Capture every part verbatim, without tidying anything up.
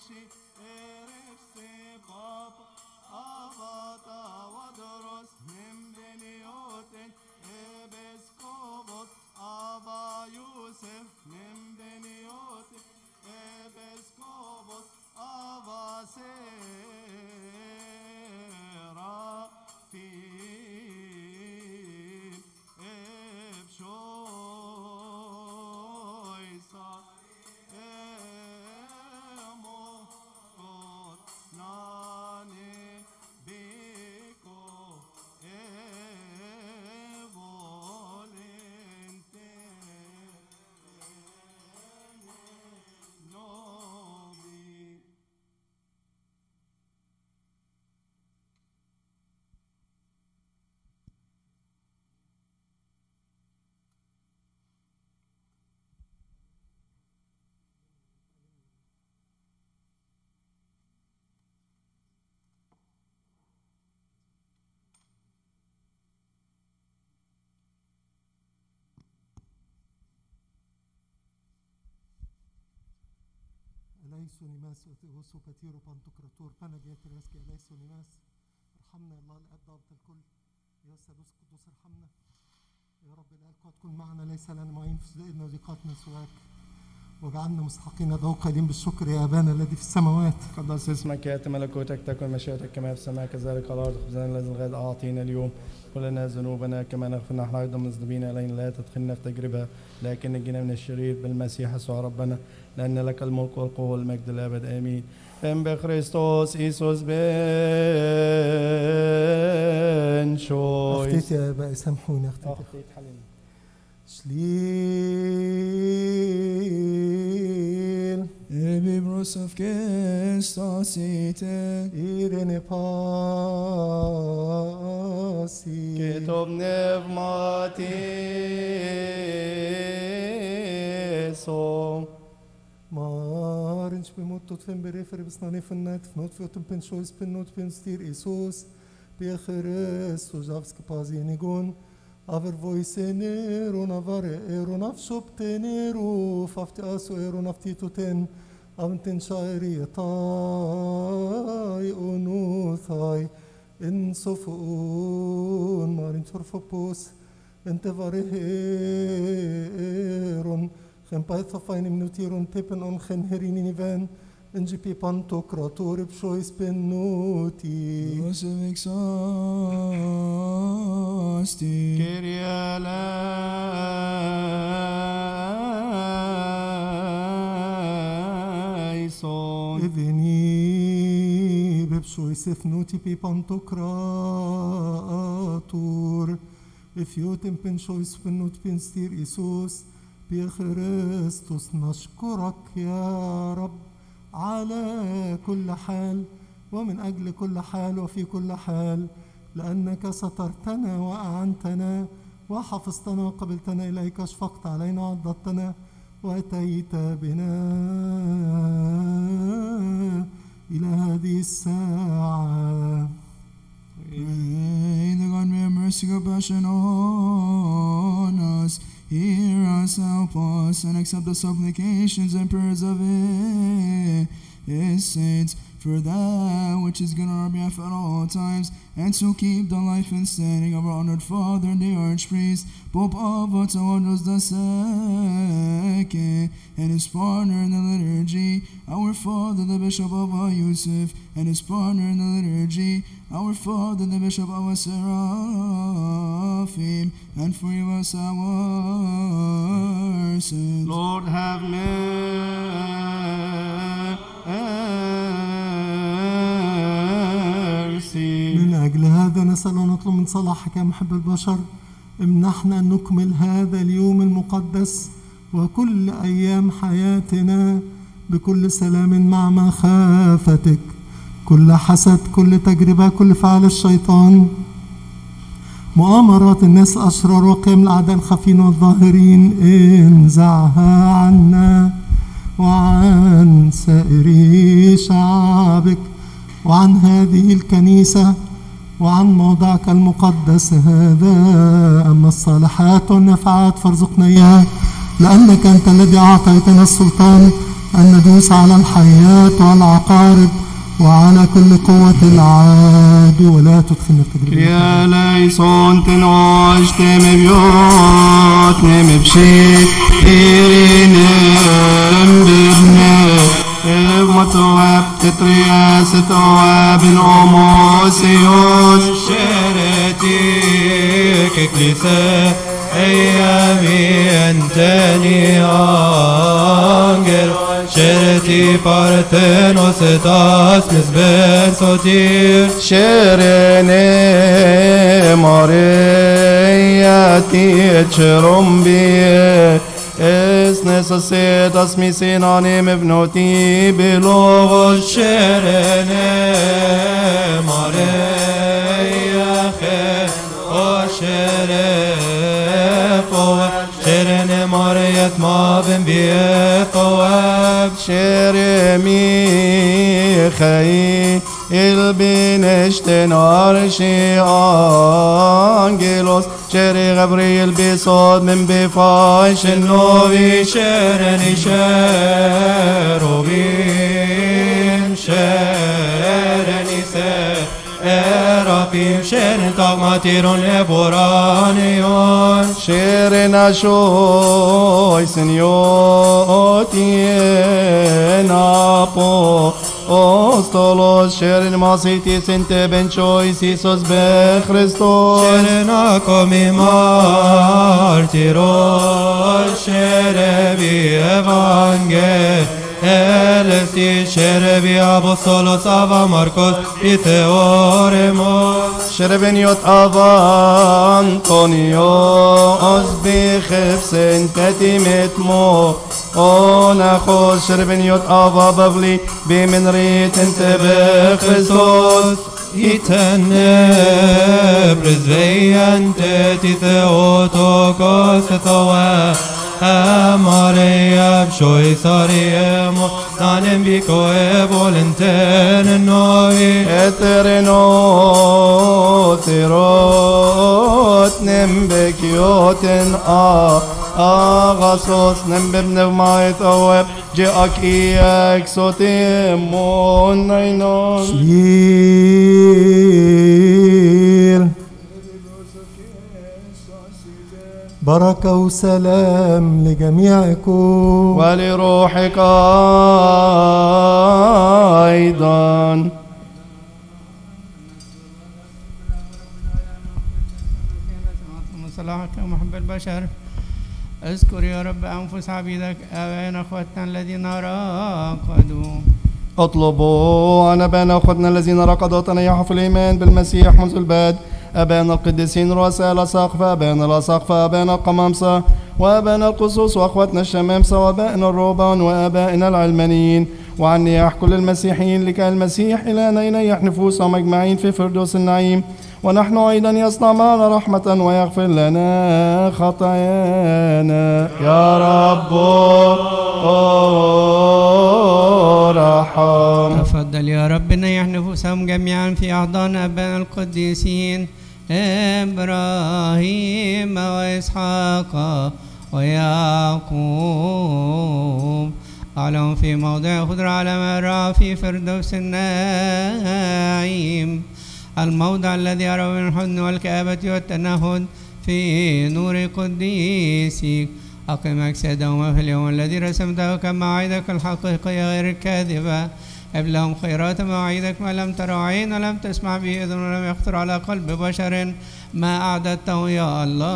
Oshi Erefse Baba Avata Vadros Membelioten Ebeskobot Ava Yusef Membelioten Ebeskobot Ava Seraphim Ebshoisa Emokot Nane Beko Evolente Novi. Eleisonimas osu patiro pantokrator panaget raski eleisonimas ارحمنا يا الله الاب ضابط الكل يا ثالوث قدوس ارحمنا يا رب الآلهة تكون معنا ليس لنا معين في صدقنا وضيقاتنا سواك واجعلنا مستحقين ندعوك قائلين بالشكر يا ابانا الذي في السماوات قدس اسمك ياتي ملكوتك تكن مشيئتك كما في السماء كذلك على الارض خبزنا الذي الغد اعطينا اليوم ولنا ذنوبنا كما نغفر نحن ايضا المذنبين الينا لا تدخلنا في تجربه لكن نجينا من الشرير بالمسيح يسوع ربنا لان لك الملك والقوه والمجد للابد امين. ام بخريستوس ايسوس بن شوي اختيت يا ابا سامحوني اختيت اختيت حليم شليل Ebibros of Christos ite Irene pasi كتب نفماتيسو Marinch bemut tot fen berefer besnane fennet fnot fjoten pen shois pen not pen stier Isus be Christus avske pazinigon aver voiseneron avare eron avshoptenero fafti aso eron aftitoten avnten shairi tai onuthai in sofun marin torfopos ente vareheron gen paithafain minutirun tepen on gen herininiven en jipi pantokrator bshois pennuti Joseph exasti كيريا لايسون Eveni bebshois ethnuti pi pantokrator Efiotem penshois pennut penstir Isus pi Christus نشكرك يا رب على كل حال ومن أجل كل حال وفي كل حال لأنك سترتنا وأعنتنا وحفظتنا وقبلتنا إليك أشفقت علينا وعضدتنا وأتيت بنا إلى هذه الساعة. Pray that God may have mercy, compassion on us. Hear us, help us, and accept the supplications and prayers of His saints, for that which is good on our behalf at all times, and to keep the life and standing of our honored Father and the Archpriest, Pope Ava Tawadros the Second, and his partner in the liturgy, our Father the Bishop Ava Yusuf, and his partner in the liturgy, our Father the Bishop Ava Seraphim, and forgive us our sins. Lord have mercy. من أجل هذا نسأل ونطلب من صلاحك يا محب البشر امنحنا أن نكمل هذا اليوم المقدس وكل أيام حياتنا بكل سلام مع مخافتك. كل حسد، كل تجربة، كل فعل الشيطان، مؤامرات الناس الأشرار وقيم الأعداء الخفين والظاهرين انزعها عنا وعن سائر شعبك وعن هذه الكنيسة وعن موضعك المقدس هذا. أما الصالحات والنفعات فارزقنا إياها، لأنك أنت الذي أعطيتنا السلطان أن ندوس على الحيات والعقارب وعلى كل قوة العدو ولا تدخلنا في تجربة. يا ليسون تنوش تم بيوت نم بشي إيرينم ببني مطواب تطرياس تواب الأموسيوس شرتي ككليسة أيامي أنتني أنجل شرتي بارتنوس تاس مسبن صوتير شرني مارياتي تشرم بيه Es necesitas mi sinani mevnoti belogo sherene mareya khe o sherefo sherene mareyat ma ben biefo sheremi khay il bineshten arshi angelos شري غبريل بصوت من بفاش النوبي شرني شروبين شرني سرافيم شرن طغماتير لبورانيون شرنا شوي سنيوتي نابو Ostolos شرن ماسيتي سنت بن شوي سيسوس بخريستوس شرنا كومي مارتيروس شربي evangel Ελεστή شربي أبوستولوس أبا ماركوس بيثεόρεμος شربنيوت أبا أنطونيوس بخفسن تتيمت مو ونخوص شربنيوت أبا بغلي بمنريت انت بخريستوس يتنبرز بيانت تثيوتوكوس ثوا أماريا بشوي صاريمو نانم بيكو بولنتن النوي اترنو ثيروت نمبكيوتن آ أغاسوس نمببنو ماي ثواب جاك إياك صوتي مون نينون شيل بركة وسلام لجميعكم ولروحك أيضا صلاحك ومحب البشر اذكر يا رب أنفس عبيدك أبانا أخوتنا الذين راقدوا اطلبوا أن أبانا أخوتنا الذين رقدوا تنيحوا في الإيمان بالمسيح منذ البدء أبانا القديسين رؤساء الأساقفة أبانا الأساقفة أبانا القمامسة وأبانا القصوص وأخواتنا الشمامسة وأبائنا الرهبان وأبائنا العلمانيين وعن نياح كل المسيحيين لكي المسيح إلهنا ينيح نفوسهم أجمعين في فردوس النعيم ونحن أيضا يصنع معنا رحمة ويغفر لنا خطايانا يا رب ارحم. تفضل يا رب نيح نفوسهم جميعا في أحضان أبانا القديسين إبراهيم وإسحاق ويعقوب أعلم في موضع خضر على مرة في فردوس النعيم الموضع الذي يرى من الحزن والكآبة والتنهد في نور قديسك أقم أجسادهم في اليوم الذي رسمته كمواعيدك الحقيقية غير الكاذبة ابلهم خيرات مواعيدك ما لم ترى عين ولم تسمع به أذن ولم يخطر على قلب بشر ما أعددته يا الله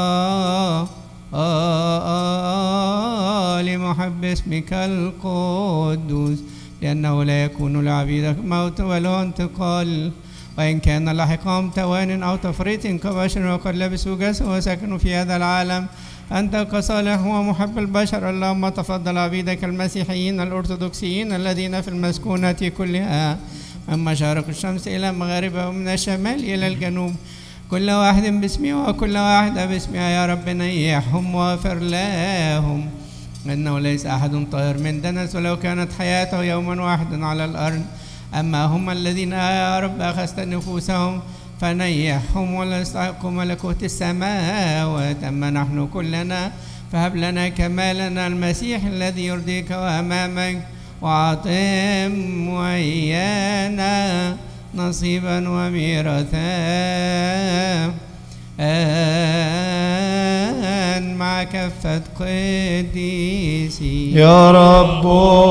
آه آه لمحب اسمك القدوس لأنه لا يكون لعبيدك موت ولا انتقال وإن كان لاحقهم توان أو تفريط كبشر وقد لبسوا جسد وسكنوا في هذا العالم أنت كصالح ومحب البشر اللهم تفضل عبيدك المسيحيين الأرثوذكسيين الذين في المسكونة كلها من مشارق الشمس إلى مغاربها ومن الشمال إلى الجنوب كل واحد باسمه وكل واحدة باسمها يا رب نيحهم واغفر لهم إنه ليس أحد طاهر من دنس ولو كانت حياته يوما واحدا على الأرض أما هم الذين يا رب أخذت نفوسهم فنيحهم ولا يستحقوا ملكوت السماوات أما نحن كلنا فهب لنا كمالنا المسيح الذي يرضيك وأمامك وأعطهم وإيانا نصيبا وميراثا آن مع كافة قديسي يا رب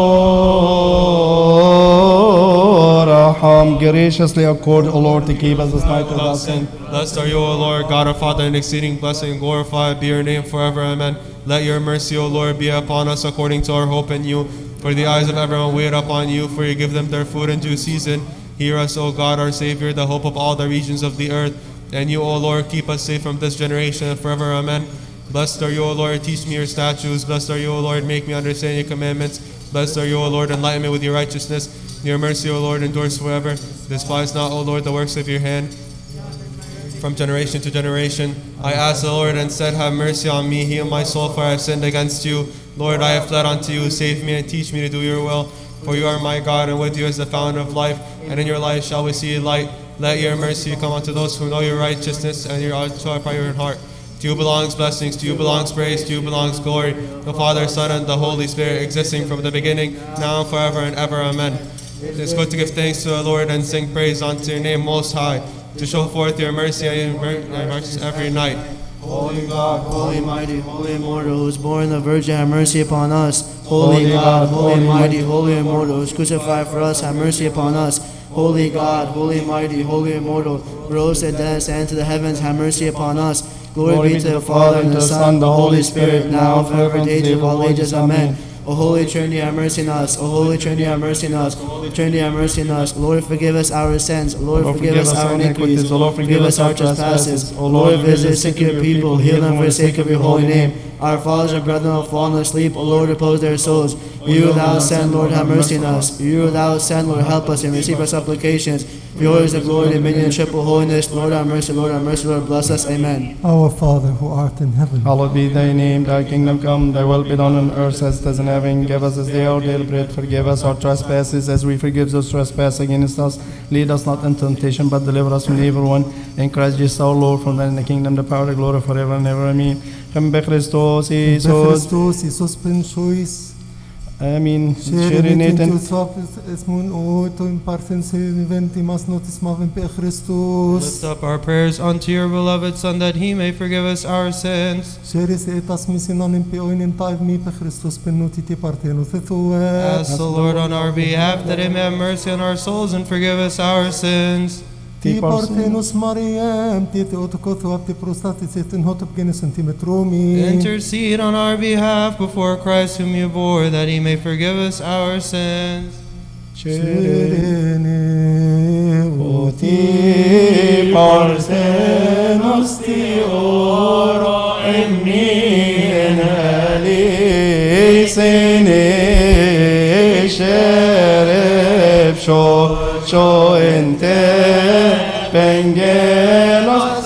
رحم. Graciously accord, O Lord, to keep us this night without sin. Blessed are you, O Lord, God our Father, and exceeding blessing and glorified be your name forever. Amen. Let your mercy, O Lord, be upon us according to our hope in you. For the eyes of everyone wait upon you, for you give them their food in due season. Hear us, O God, our Savior, the hope of all the regions of the earth. And you, O Lord, keep us safe from this generation and forever. Amen. Blessed are you, O Lord, teach me your statutes. Blessed are you, O Lord, make me understand your commandments. Blessed are you, O Lord, enlighten me with your righteousness. Your mercy, O Lord, endures forever. Despise not, O Lord, the works of your hand. From generation to generation, I asked the Lord and said, have mercy on me, heal my soul, for I have sinned against you. Lord, I have fled unto you. Save me and teach me to do your will. For you are my God, and with you is the fountain of life, and in your light shall we see light. Let your mercy come unto those who know your righteousness and your upright heart. To you belongs blessings, to you belongs praise, to you belongs glory. The Father, Son, and the Holy Spirit, existing from the beginning, now and forever and ever. Amen. It is good to give thanks to the Lord and sing praise unto your name most high, to show forth your mercy and mercy every night. Holy God, holy mighty, holy immortal, who is born of the Virgin, have mercy upon us. Holy God, holy mighty, holy immortal, who is crucified for us, have mercy upon us. Holy God, holy mighty, holy immortal, rose the dead, ascended to the heavens, have mercy upon us. Glory be to the Father, and the Son, the Holy Spirit, now and forever, and ages of all ages. Amen. O Holy Trinity, have mercy on us. O Holy Trinity, have mercy on us. Trinity, have mercy on us. Lord, forgive us our sins. Lord, forgive us our iniquities. Lord, forgive us our trespasses. O Lord, visit sick your people. Heal them for the sake of your holy name. Our fathers and brethren have fallen asleep. O Lord, repose their souls. You thou send, Lord, have mercy on us. You thou send, Lord, help us and receive our supplications. For yours is the glory, dominion, and triple holiness. Lord, have mercy. Lord, have mercy. Lord, bless us. Amen. Our Father who art in heaven, Hallowed be thy name, thy kingdom come, thy will be done on earth as it is in heaven. Give us this day our daily bread, forgive us our trespasses as we forgive those trespass against us. Lead us not into temptation, but deliver us from the evil one. In Christ Jesus our Lord, from thine is the kingdom, the power, the glory forever and ever. Amen. Come be Christos, Jesus. Christos, Iisus Prințois, Amen. Sherineten esmun oto impartense ventimas notis mavem pe Christos. Lift up our prayers unto your beloved Son, that he may forgive us our sins. Sheris etas misinanim pe oinen taiv mi pe Christos penutiti partenus ethues. Ask the Lord on our behalf that he may have mercy on our souls and forgive us our sins. Ti partenus Mariam, ti te otokotho apte prostatis et in hotop genes centimetromi. Intercede on our behalf before Christ whom you bore, that he may forgive us our sins. Sherene Oti parsenos ti oro emmi enali sene shereb sho sho ente pengelos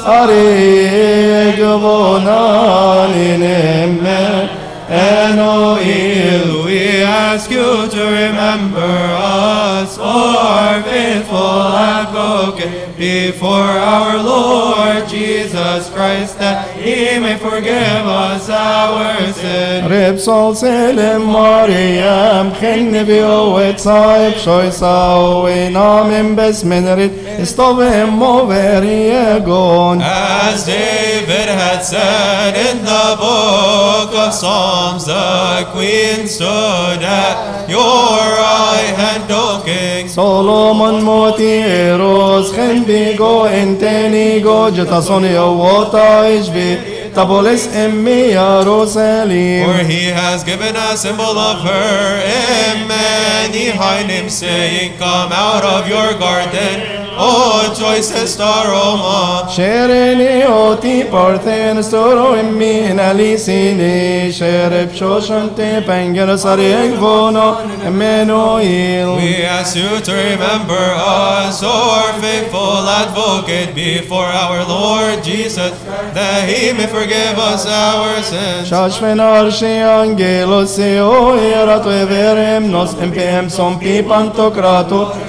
arigvonan inemme enoil. We ask you to remember us, O our faithful advocate, before our Lord Jesus Christ, that he may forgive us our sins. Repsol selim Mariam khenni bioet saib shoy sawi namin besmenrit istovim overiegon. As David had said in the book of Psalms, the queen stood at your right hand, O King. Solomon motiros khen bigo entenigo jetasoni wota ishvi taboles emmi Jerusalem. For he has given a symbol of her in many high names, saying, come out of your garden, O choicest aroma. Shereni oti parthen storo emmi nalisini shereb shoshante penger sareg vono Emmanuel. We ask you to remember us, O our faithful advocate, before our Lord Jesus, that he may forgive us our sins. Shashven arshi angelos eo erato everem nos empem som pipantokrato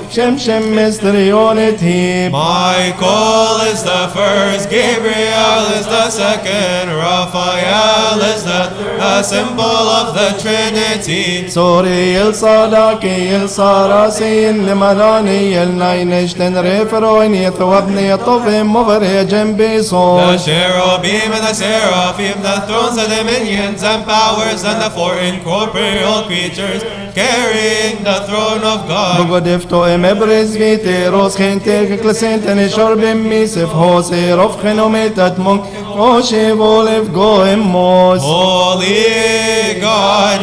Shem Shem Mysterionity. Michael is the first, Gabriel is the second, Raphael is the third, a symbol of the Trinity. Sorry el Sadaki el Sarasi el Limanani el Nainishten Referoini Thwabni Tovim Movere Jembiso. The cherubim and the seraphim, the thrones, the dominions and powers, and the four incorporeal creatures carrying the throne of God. Bogodifto emebres viteros gente klesenten shorbim misef hose rof khenometat mon oshe volev goemos. Holy God,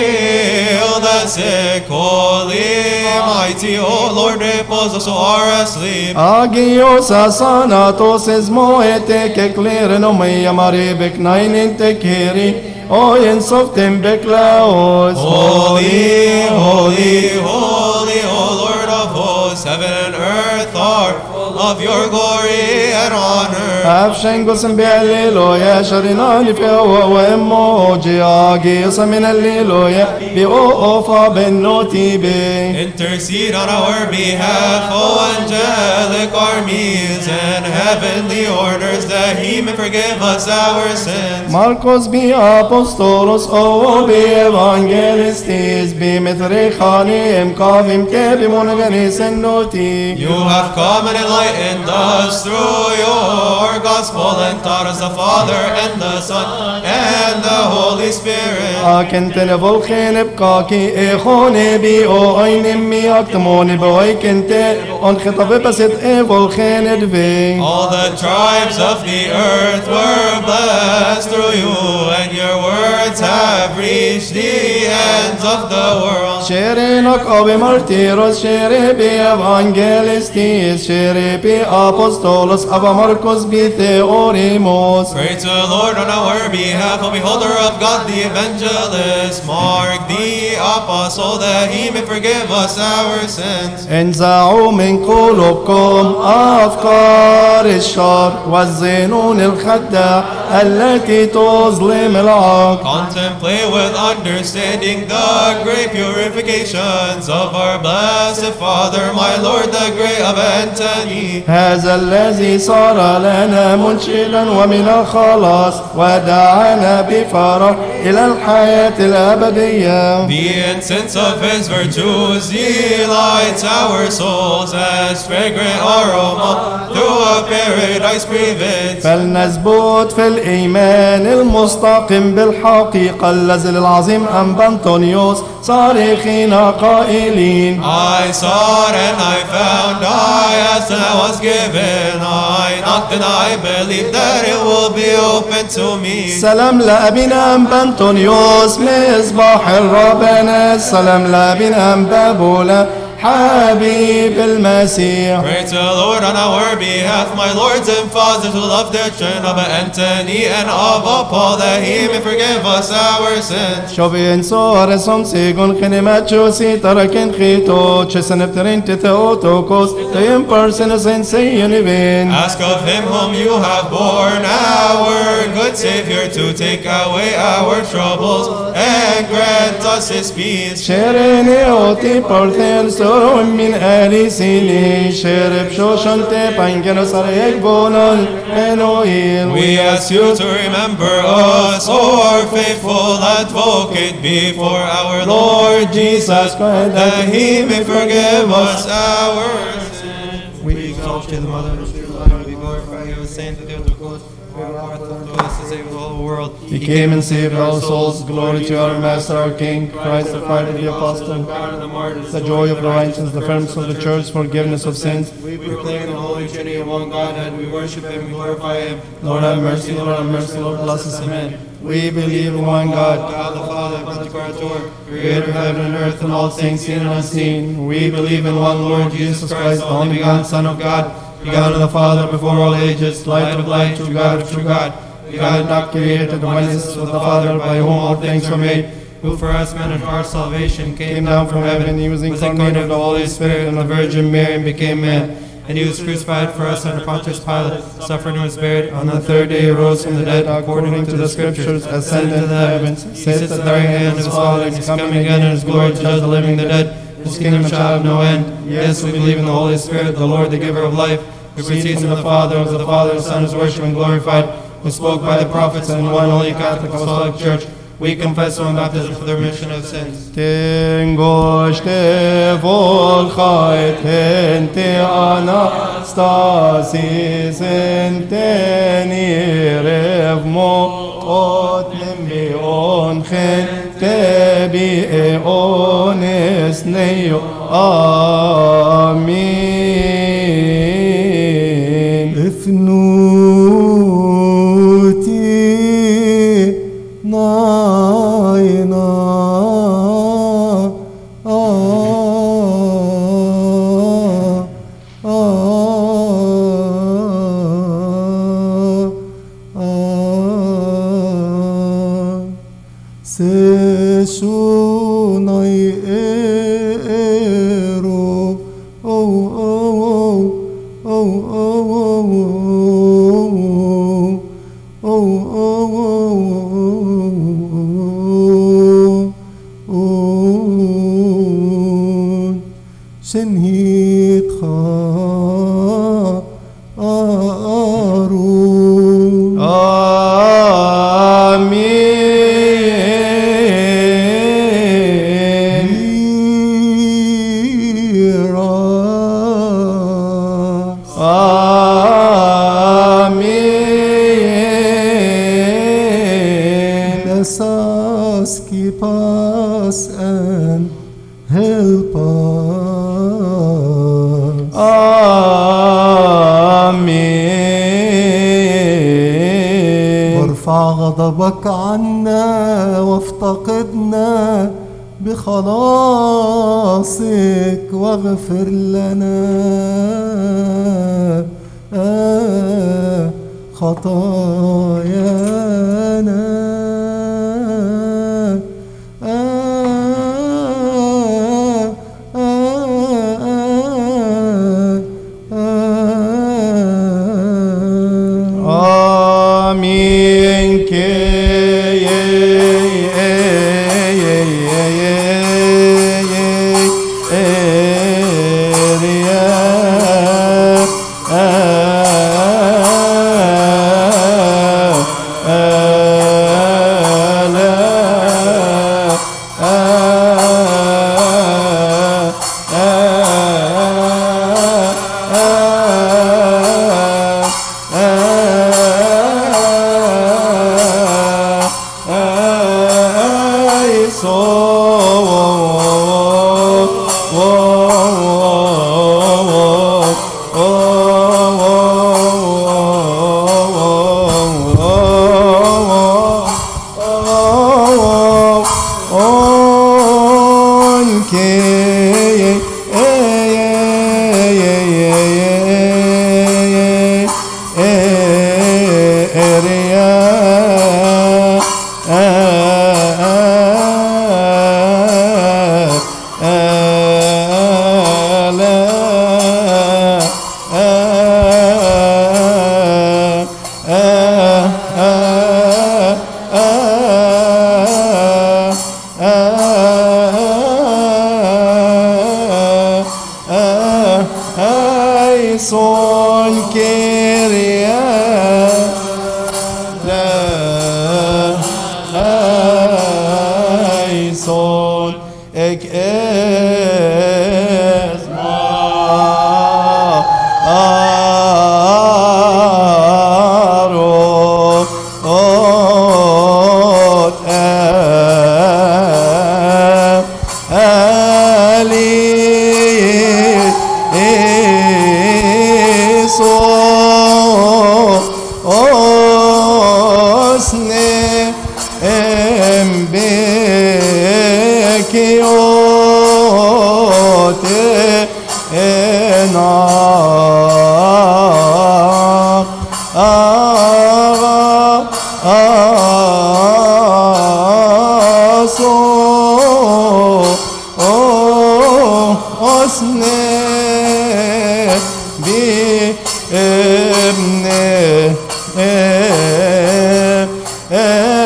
heal the sick. Holy, mighty, O Lord, repose us who are asleep. Agios asanatos es moete ke kleren me amare bek nainin tekeri. Oyen softem beklaos. Holy, holy, holy, O Lord of hosts, heaven and earth are full of your glory and honor. Afshengos bi'alilo ya sharinani fi huwa wa emoji agios min alilo ya bi ofa ben notibe. Intercede on our behalf, O angelic armies and heavenly orders, that he may forgive us our sins. Marcos bi apostolos o bi evangelistis bi metrichanim kavim te bi monogenes noti. You have come and enlightened us through your gospel and taught us the Father and the Son and the Holy Spirit. Akentene volkene bkaki echone bi o aynim mi aktamoni boykente on khitabe basit e volkene dve. All the tribes of the earth were blessed through you, and your words have reached the ends of the world. Sherenak abe martiros shere bi evangelistis shere bi apostolos aba Marcos bi theorimos. Pray to the Lord on our behalf, O beholder of God the evangelist, Mark the apostle, that he may forgive us our sins. انزعوا من قلوبكم أفكار الشر والظنون الخداع التي تظلم العقل. Contemplate with understanding the great purifications of our blessed Father, my Lord the Great of Antony. هذا الذي صار لنا منشلا ومن الخلاص ودعانا بفرح إلى الحياة الأبدية. The incense of his virtues, he lights our souls as fragrant aroma through a paradise breathed. فلنثبت في الإيمان المستقيم بالحقيقة الذي العظيم أم بنطونيوس صارخين قائلين. I sought and I found, I asked and I was given, I knocked and I believed that it will be open to me. سلام لأبينا أم بنطونيوس مصباح الربنا. سلام لأبينا أم بابولا حبيب المسيح. Pray to the Lord on our behalf, my lords and fathers who love their children of Antony and of Paul, that he may forgive us our sins. شوفين صور سوم سيغون خنمات شوسي تركن خيتو تشسنفترين تتوتوكوس تيم برسنس ان سيونيبين. Ask of him whom you have borne, our good Savior, to take away our troubles and grant us his peace. شيريني اوتي بارثين سورم من آلي سيني شيرب شوشن تيبانجن سريك بونن منويل. We ask you to remember us, O our faithful advocate, before our Lord Jesus Christ, that he may forgive us our sins. We exalt you, the Mother of the Lord. We glorify you, saint of the Lord. To save the whole world. He came and saved our souls. Glory to our Master, our King, Christ, the Father of the Apostle, the joy of the righteous, the firmness of the church, forgiveness of sins. We proclaim the Holy Trinity of one Godhead. We worship him, we glorify him. Lord have mercy, Lord have mercy, Lord bless us. Amen. We believe in one God, God the Father, Pantocrator, creator of heaven and earth and all things seen and unseen. We believe in one Lord Jesus Christ, the only begotten Son of God, begotten of the Father before all ages, light of light, true God of true God, begotten, not created, the oneness with the Father, by whom all things were made, who for us men and for our salvation came down from heaven. He was incarnate of the Holy Spirit and the Virgin Mary and became man. And he was crucified for us under Pontius Pilate, suffered and was buried. On the third day he rose from the dead, according to the Scriptures, ascended into the heavens, sits at the right hand of his Father, and is coming again in his glory to judge the living and the dead. whose kingdom shall have no end. Yes, we believe in the Holy Spirit, the Lord, the giver of life, who proceeds from the Father, who is the Father, the Son, is worshipped and glorified, who spoke by the prophets, and in one holy Catholic Apostolic Church, we confess one baptism for the remission of sins. Tengoște volchait hente anastasis entenire mot nembion hente bi eones neo. Amin. افنوتي ناينا آه آه آه سيشو ناي إيرو أو أو أو أو أو شنهيت خارو آمين. ميراث آمين. Let's keep us and help us. آمين. وارفع غضبك عنا وافتقدنا بخلاصك واغفر لنا آه خطايانا آه آه آه آه آمين.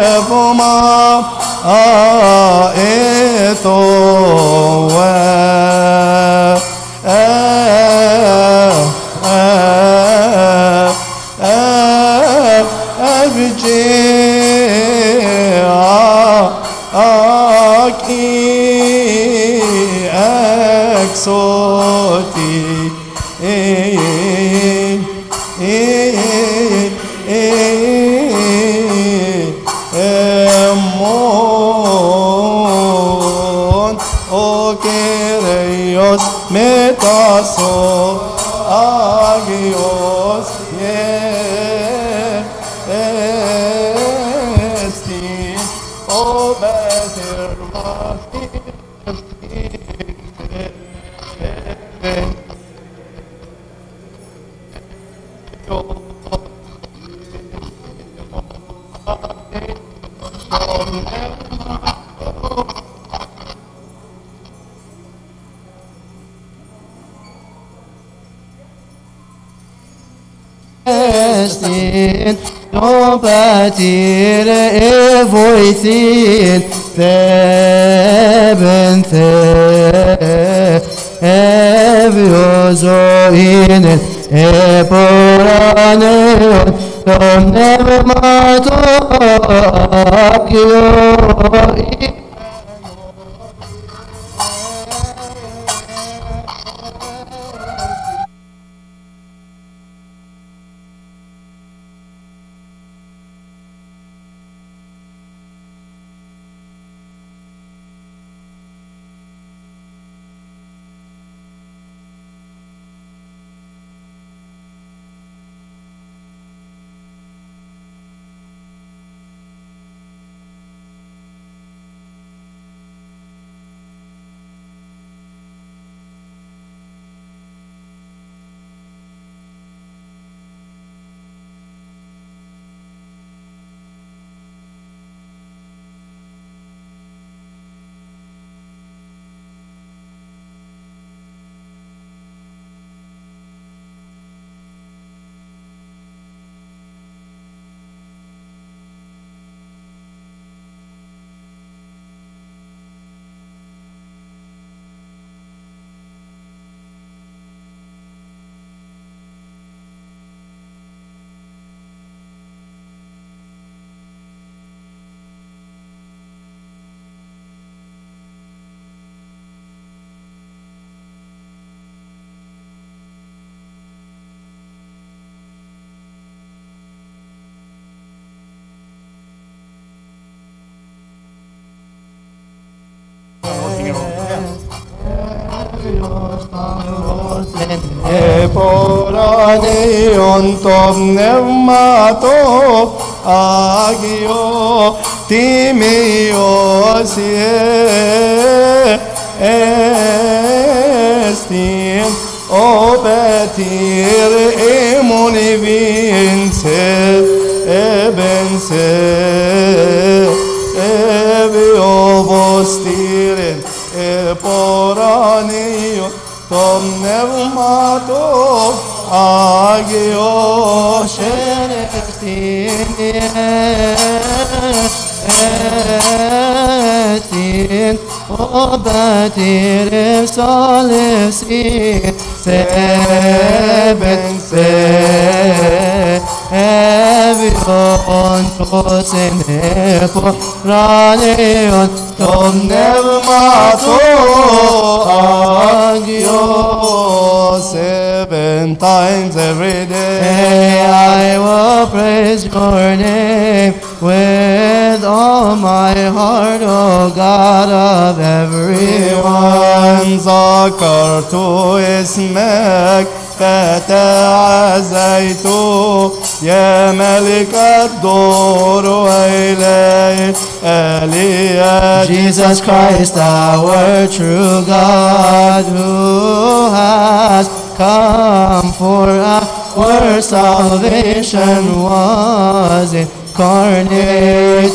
Evoma aeto صوتي إيه إيه إيه أمون أو كيريوس متاسو أجيوس يستين أو باتر Estin, no patir evoithin, theben the eviozoin eporaneon, tom never mato akio. Eporanion tom pneumato agio timios estin obetir emoni vince ebense evio vostiren eporanion tom pneumato agio Estin obatir solesin seben se evion tosen eporaneon tom pneumato agio seven times every day. I will praise your name with all my heart, O God of everyone. ذكرت اسمك فتعزيت يا ملك الدور وإله آلية. Jesus Christ, our true God, who has come for our salvation, was incarnate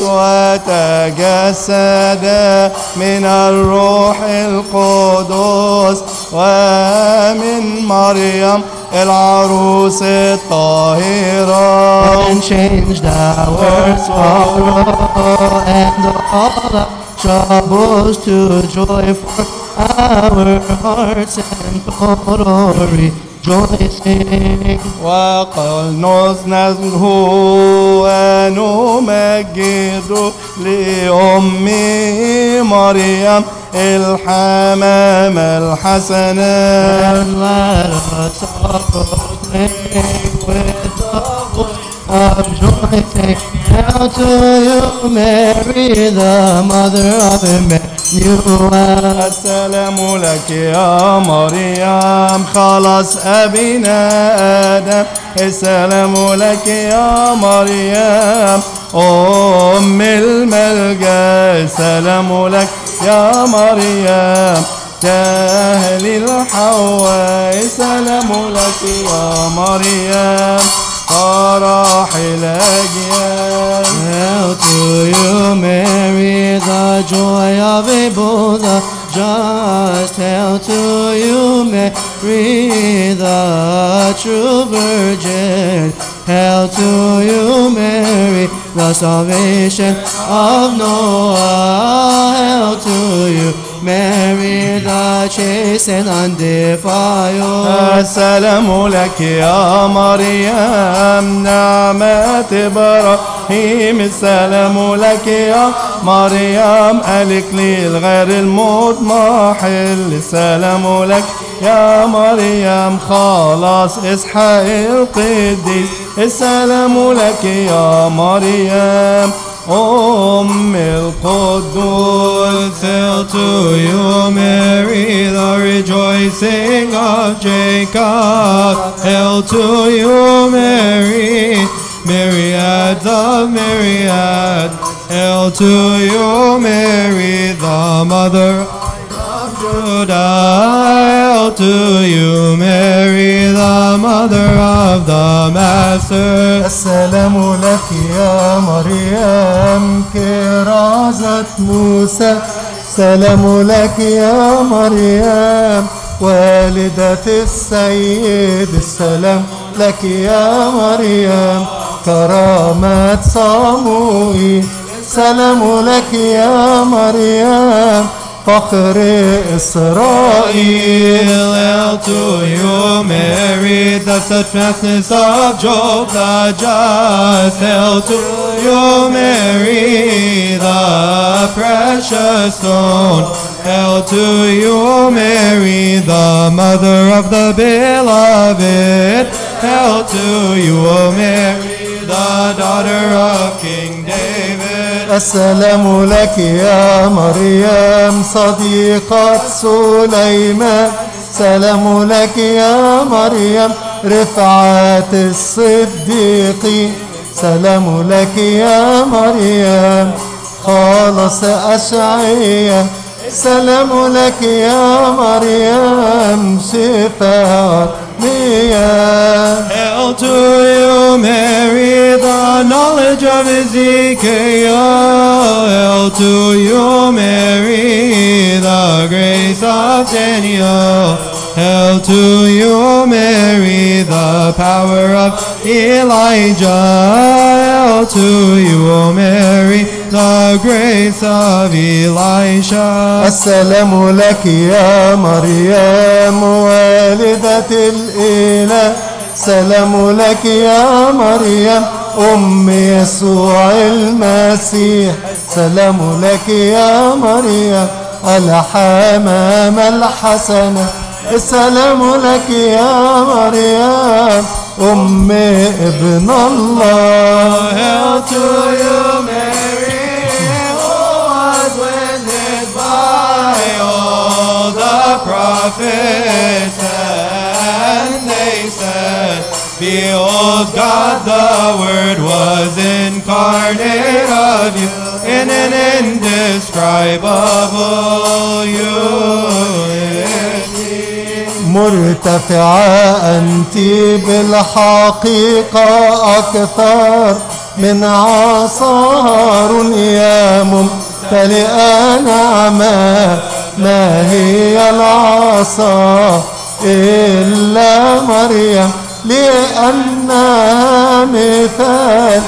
وتجسد من الروح القدس ومن مريم العروس الطاهرة. and changed our sorrow and all our troubles to joy for our hearts and glory. Rejoicing. وقال نزنزه ونمجد لأم مريم الحمام الحسنة. And let us all proclaim with the voice of joy, saying, Hail to you, Mary, the mother of Emmanuel. السلام لك يا مريم خلاص أبينا آدم. السلام لك يا مريم أم الملجأ. السلام لك يا مريم تهل الحواء. السلام لك يا مريم فرح الأجيال. Hail to you, Mary, the joy of Abel the just. Hail to you, Mary, the true virgin. Hail to you, Mary, the salvation of Noah. Hail to you, Mary, the chaste and undefiled. السلام لك يا مريم نعمة إبراهيم. السلام لك يا مريم الإكليل غير المضمحل. السلام لك يا مريم خلاص إسحاق القديس. السلام لك يا مريم أم القدوس. Hail to you, Mary, the rejoicing of Jacob. Hail to you, Mary, myriads of myriads. Hail to you, Mary, the mother of Judah. Hail to you, Mary, the mother of the Master. السلام لك يا مريم كرازة موسى. سلام لك يا مريم والدة السيد. السلام لك يا مريم كرامة صموئيل. سلام لك يا مريم فخر إسرائيل. Hail to you, Mary, the steadfastness of Job the just. Hail to you, Mary, the precious stone. Hail to you, Mary, the mother of the beloved. Hail to you, Mary, the daughter of King David. السلام لك يا مريم صديقة سليمان. سلام لك يا مريم رفعة الصديقين. سلام لك يا مريم خالص أشعية. سلام لك يا مريم شفاء مياه. Hail to you, Mary, the knowledge of Ezekiel. Hail to you, Mary, the grace of Daniel. Hail to you, Mary, the power of Elijah. Hail to you, Mary, the grace of Elisha. السلام لك يا مريم والدة الإله. سلام لك يا مريم أم يسوع المسيح. سلام لك يا مريم الحمام الحسنة. السلام لك يا مريم أم ابن الله. Hail to you, Mary, who was witnessed by all the prophets, and they said, Behold, God the Word was incarnate of you in an indescribable unity. مرتفعة أنت بالحقيقة أكثر من عصار يا ممتلئة نعمة. ما هي العصا إلا مريم لأنها مثال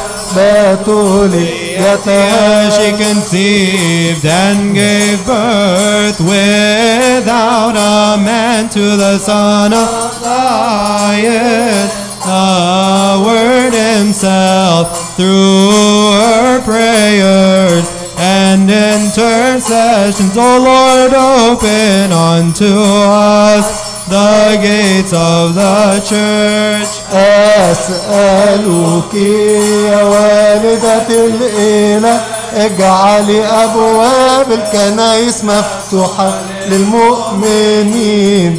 بتوليتها. She conceived and gave birth without a man to the Son of Lion, the Word Himself, through her prayers and in turn intercessions, O Lord, open unto us the gates of the church. أسألك يا والدة الإله اجعلي أبواب الكنائس مفتوحة للمؤمنين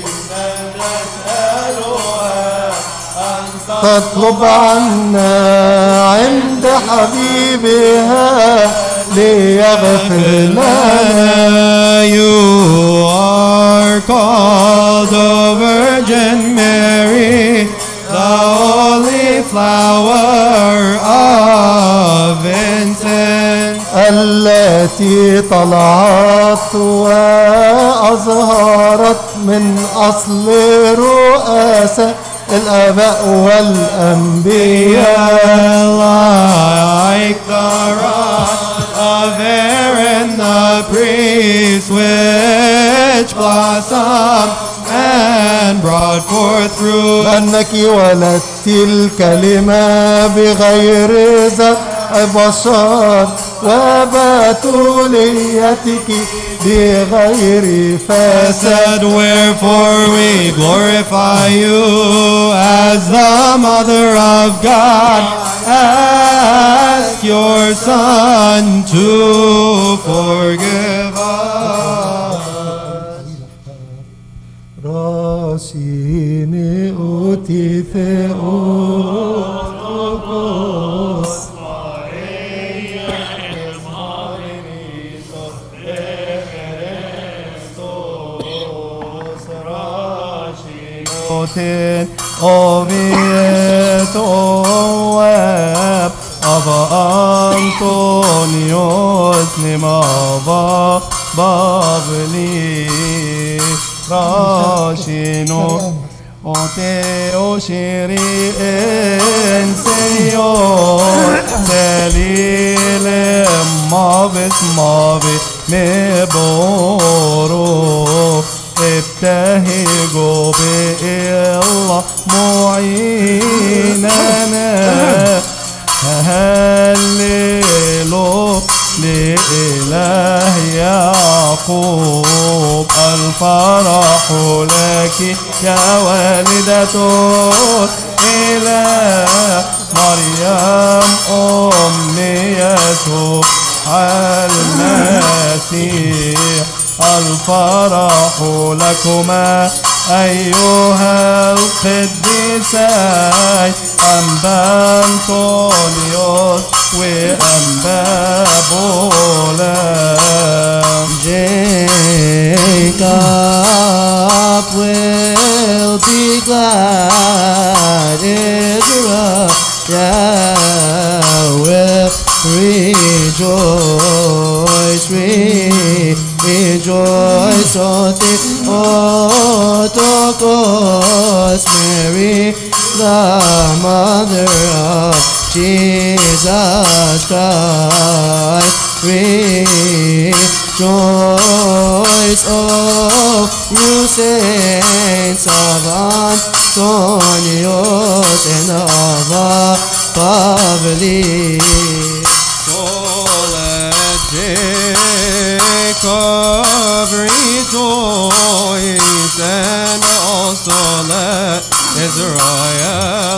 تطلب عنا عند حبيبها ليغفر لنا. You are called the Virgin Mary, the holy flower of incense, التي طلعت وأظهرت من أصل رؤساء الآباء والأنبياء. like the rod of Aaron the priest, which blossomed and brought forth fruit. أنك ولدت الكلمة بغير زرع بشر وبتوليتك بغير فساد. Wherefore we glorify you as the Mother of God. Ask your Son to forgive us. راشيني أوتي ثيوتوكوس Ten oviet oab Ava Antonios Nimava Bavli Rashino Ote Oshiri En Señor Selile Mavis Mavi Meboro ابتهجوا بالله معيننا هللوا لإله يعقوب الفرح لك يا والدة إله مريم أم يسوع المسيح. الفرح لكما أيها القديسان أنبا أنطونيوس وأنبا بولا. Jacob will be glad, Israel will rejoice, rejoice, O Theotokos, Mary, the mother of Jesus Christ. Rejoice, O you saints of Antonios and of Pavli. Jacob rejoice, and also let Israel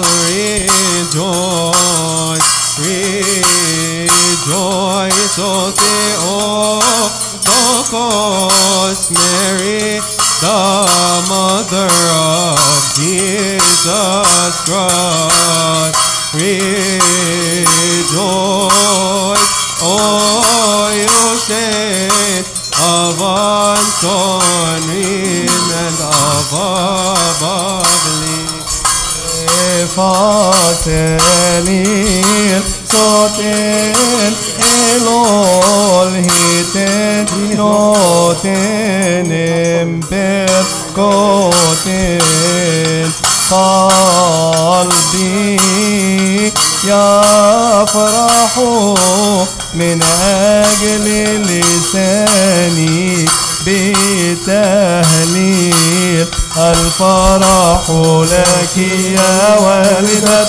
rejoice. Rejoice, O Theotokos, Mary, the mother of Jesus Christ. Rejoice, O you saints of Antonin and of Abavli. Fateli soten elol hiten noten emper koten قلبي يفرح من أجل لساني بتهليل. الفرح لك يا والدة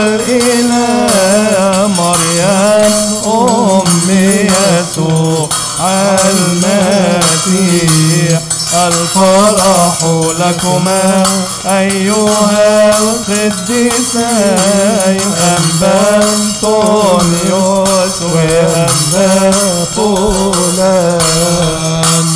الإله مريم أم يسوع المسيح الفرح لكما أيها القديسين أنبا أنطونيوس وأنبا بولان.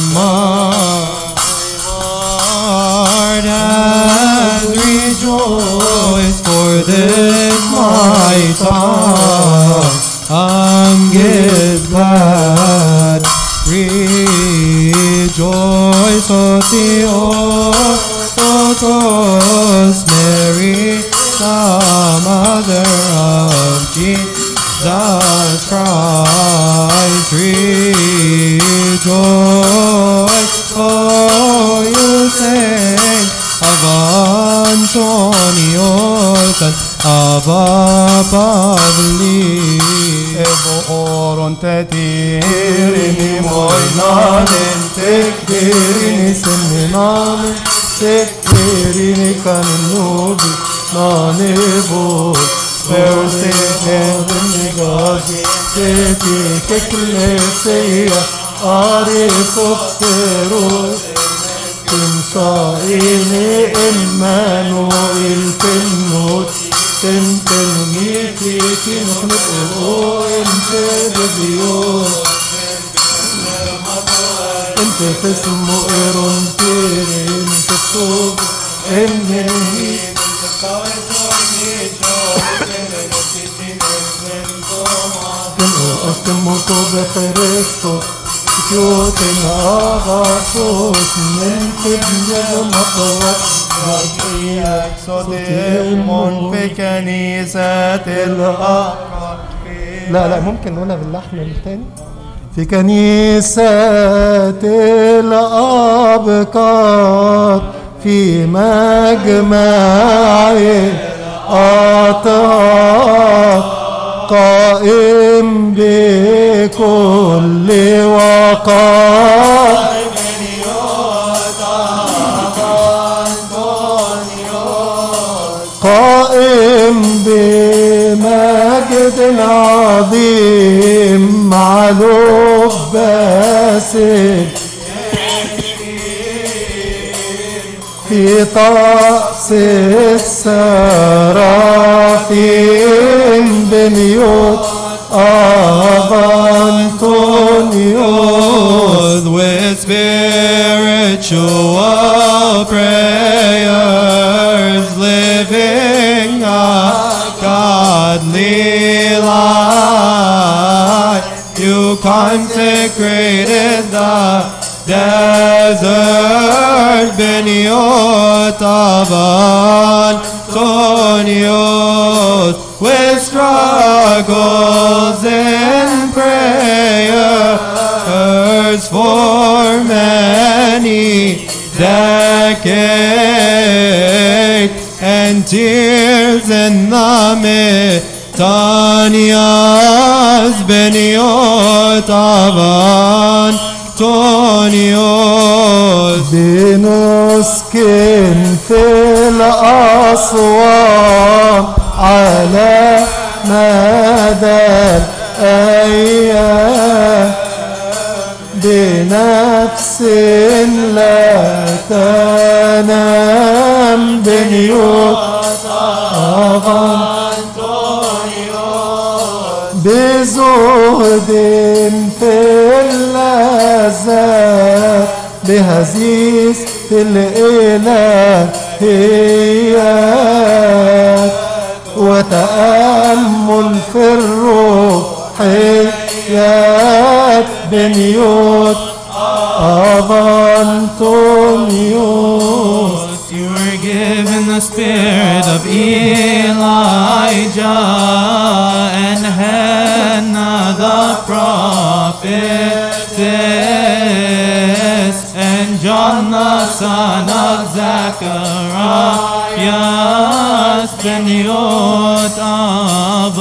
Heart has rejoiced, for this my tongue is glad. Rejoice, O Theotokos, Mary, the mother of Jesus Christ. Rejoice, oh you saints of Antonios and of Pavli. Evo oron tetirini moinanen tekbirini seminanen tekbirini kanubi nanevo Verse heavenly God teti kekleseya arifopteros Timsaini Emmanuel Pennot Tempermiti Kinuknuko Entebio Entefesmo Eron Tirin Tefsog Ennehi Estemo Becheresto Kyoten Agasos Mentebia Mapawat صوتهم في كنيسة الأبكار. لا لا ممكن نقولها باللحن الثاني. في كنيسة الأبكار في مجمع الأطهار قائم بكل وقار قائم بمجد عظيم مع لباس في طقس السرافيم بنيوت أنطونيوس with spiritual prayers living a godly life. You consecrated the desert Beniot of Antonios with struggles and prayers for many decades and tears in the Metanias Beniot of Antonios. بنسكن في الأصوات على مدى الأيام بنفس لا تنام بنيوت بزهد في اللذات بهزيز في الإلهيات وتأمل في الروحيات بنيوت of Antonios. You were given the spirit of Elijah and Hannah the prophetess and John the son of Zacharias Beniot of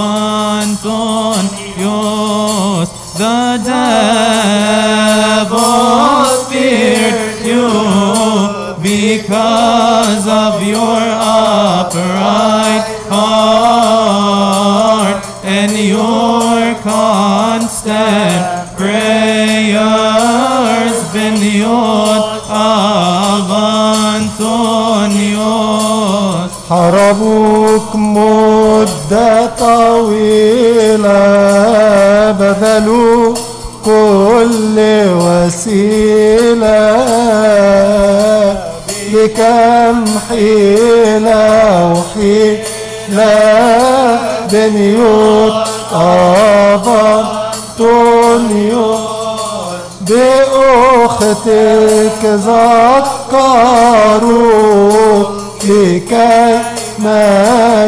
Antonios. The devil feared you because of your upright heart and your constant prayer. أفانثونيوس. حاربوك مدة طويلة، بذلوا كل وسيلة، بكم حيلة وحيلة بنيوت أفانثونيوس. بأختك ذكروك لكي ما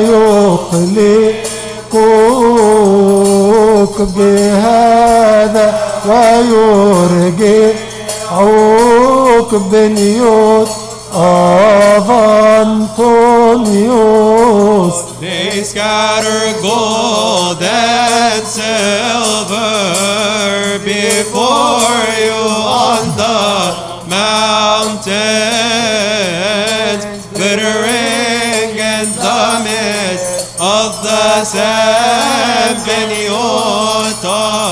يقلقوك بهذا ويرجعوك بنيوت أفانثونيوس. They scatter gold and silver before you on the mountains, glittering in the midst of the sand. Beniot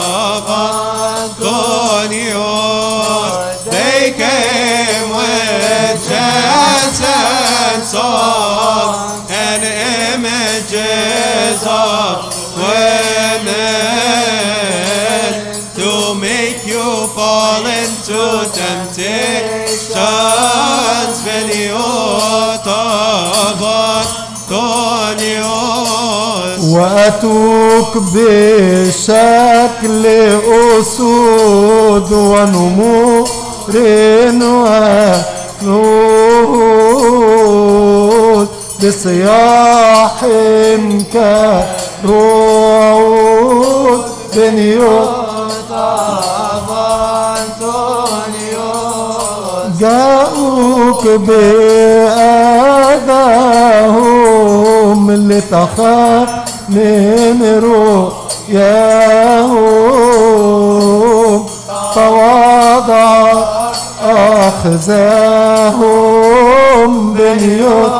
Avantonios. They came with chants and songs and images of women to make you fall into temptations. Beniot Avantonios. وأتوك بشكل أسود ونمور ونود، بصياح كرعود بنيوت أفانثونيوس. جاءوك بأذاهم لتخاف من رؤياهم، تواضع أخزاهم بنيوت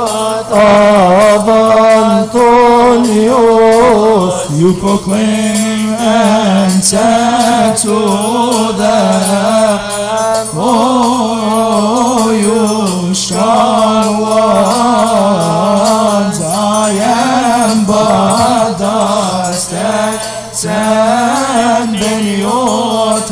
أفانثونيوس. You proclaim and said to them, oh, you strong ones, I am but the steps and Beniot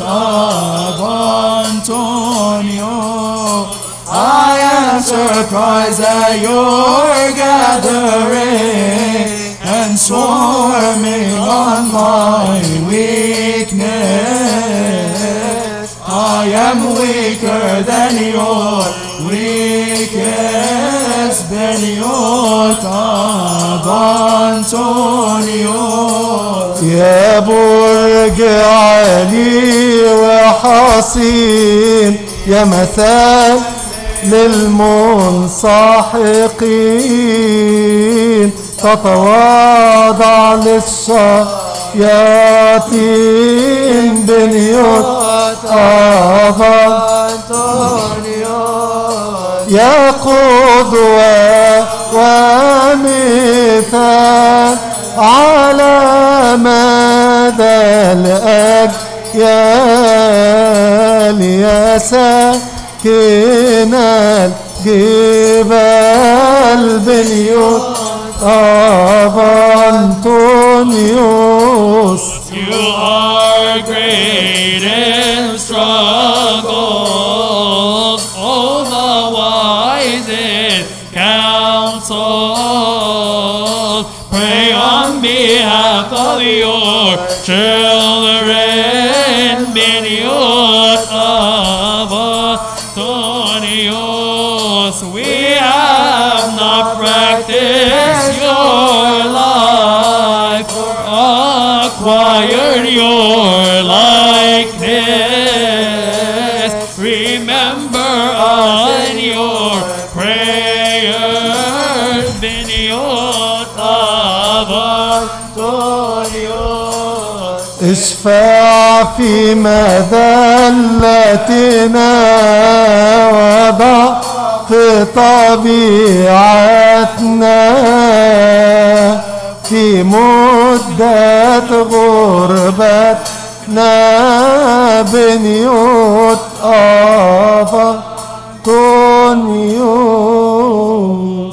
Avantonios. I am surprised at your gathering and swarming on my weakness. I am weaker than your weakest. Beniot Avantonios. يا برج عالي وحصين، يا مثال للمنسحقين، تتواضع للشياطين بنيوت أفانثونيوس. يا قدوة ومثال على مدى الأجيال، يا ساكن الجبال بنيوت أفانثونيوس. You are great in struggles, all the wise in counsel. Pray on behalf of your children, Beniot Avantonios. We have not practiced your life, acquired your likeness. Remember on your prayers, Beniot Avantonios. اشفع في مذلتنا وضعف طبيعتنا، في مدة غربتنا بنيوت Antonios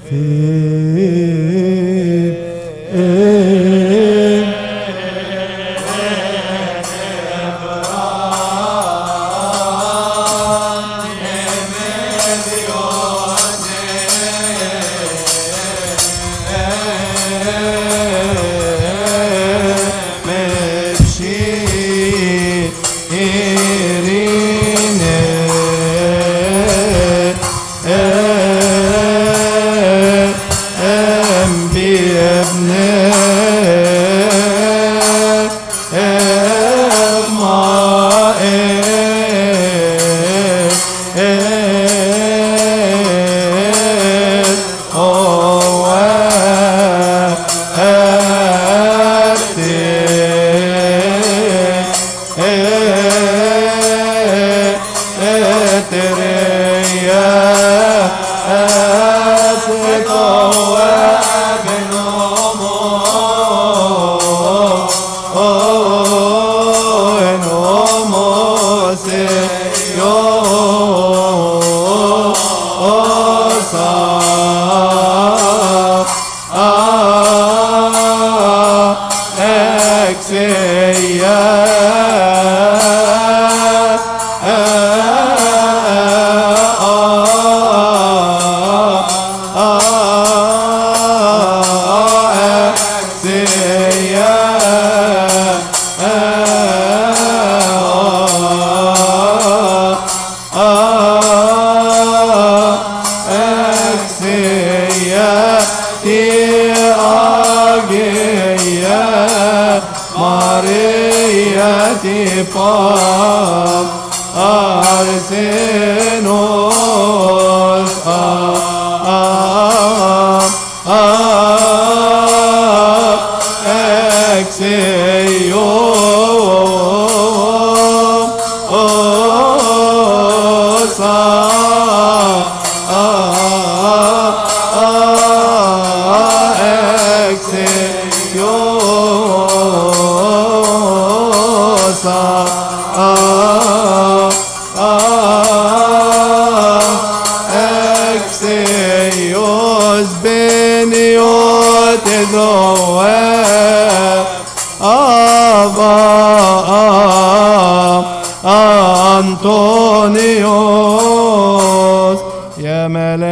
أنطونيوس يا